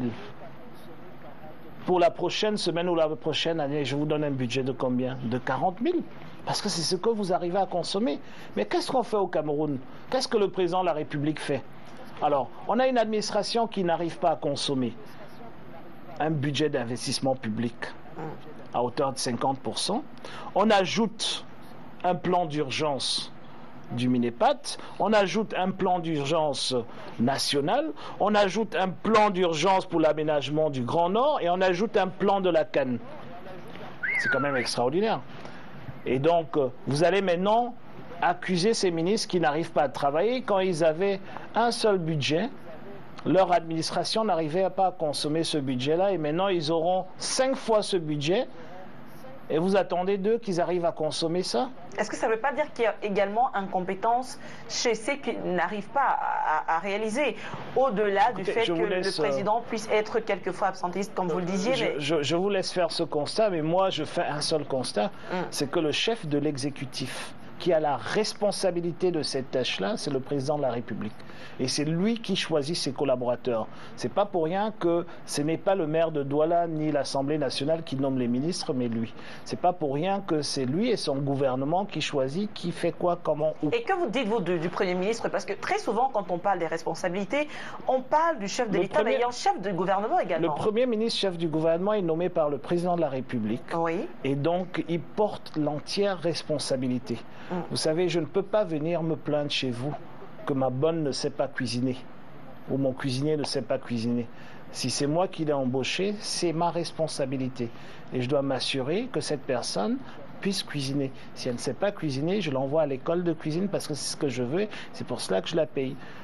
Speaker 2: pour la prochaine semaine ou la prochaine année, je vous donne un budget de combien? De 40 000. Parce que c'est ce que vous arrivez à consommer. Mais qu'est-ce qu'on fait au Cameroun? Qu'est-ce que le président de la République fait? Alors, on a une administration qui n'arrive pas à consommer un budget d'investissement public à hauteur de 50%. On ajoute un plan d'urgence du Minepat, on ajoute un plan d'urgence national, on ajoute un plan d'urgence pour l'aménagement du Grand Nord et on ajoute un plan de la Canne. C'est quand même extraordinaire. Et donc, vous allez maintenant accuser ces ministres qui n'arrivent pas à travailler quand ils avaient un seul budget. Leur administration n'arrivait pas à consommer ce budget-là et maintenant ils auront 5 fois ce budget et vous attendez d'eux qu'ils arrivent à consommer ça?
Speaker 1: Est-ce que ça ne veut pas dire qu'il y a également incompétence chez ceux qui n'arrivent pas à réaliser, au-delà du fait que le président puisse être quelquefois absentiste, comme vous le disiez?
Speaker 2: Je vous laisse faire ce constat, mais moi je fais un seul constat, c'est que le chef de l'exécutif qui a la responsabilité de cette tâche-là, c'est le président de la République. Et c'est lui qui choisit ses collaborateurs. C'est pas pour rien que ce n'est pas le maire de Douala ni l'Assemblée nationale qui nomme les ministres, mais lui. C'est pas pour rien que c'est lui et son gouvernement qui choisit qui fait quoi, comment, où.
Speaker 1: Et que vous dites-vous du Premier ministre? Parce que très souvent, quand on parle des responsabilités, on parle du chef de l'État, mais il y a un chef de gouvernement également.
Speaker 2: Le Premier ministre, chef du gouvernement, est nommé par le président de la République.
Speaker 1: Oui.
Speaker 2: Et donc, il porte l'entière responsabilité. Vous savez, je ne peux pas venir me plaindre chez vous que ma bonne ne sait pas cuisiner ou mon cuisinier ne sait pas cuisiner. Si c'est moi qui l'ai embauché, c'est ma responsabilité. Et je dois m'assurer que cette personne puisse cuisiner. Si elle ne sait pas cuisiner, je l'envoie à l'école de cuisine parce que c'est ce que je veux. C'est pour cela que je la paye.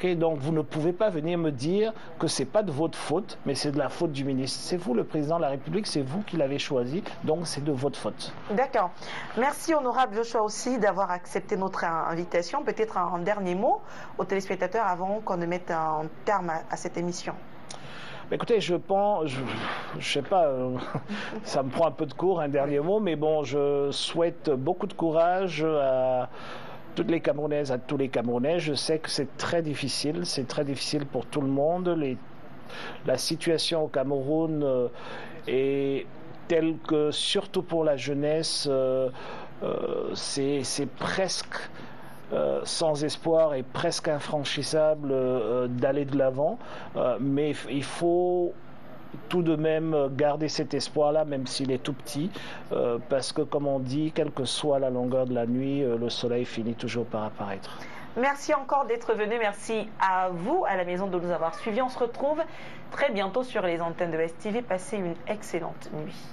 Speaker 2: Okay, donc vous ne pouvez pas venir me dire que ce n'est pas de votre faute, mais c'est de la faute du ministre. C'est vous le président de la République, c'est vous qui l'avez choisi, donc c'est de votre faute.
Speaker 1: D'accord. Merci honorable Joshua aussi d'avoir accepté notre invitation. Peut-être un dernier mot aux téléspectateurs avant qu'on ne mette un terme à cette émission.
Speaker 2: Écoutez, je sais pas, ça me prend un peu de cours, un dernier mot, mais bon, je souhaite beaucoup de courage à toutes les Camerounaises, à tous les Camerounais. Je sais que c'est très difficile pour tout le monde. La situation au Cameroun est telle que, surtout pour la jeunesse, c'est presque sans espoir et presque infranchissable d'aller de l'avant, mais il faut tout de même garder cet espoir-là, même s'il est tout petit, parce que comme on dit, quelle que soit la longueur de la nuit, le soleil finit toujours par apparaître.
Speaker 1: Merci encore d'être venu, merci à vous, à la maison, de nous avoir suivis. On se retrouve très bientôt sur les antennes de STV. Passez une excellente nuit.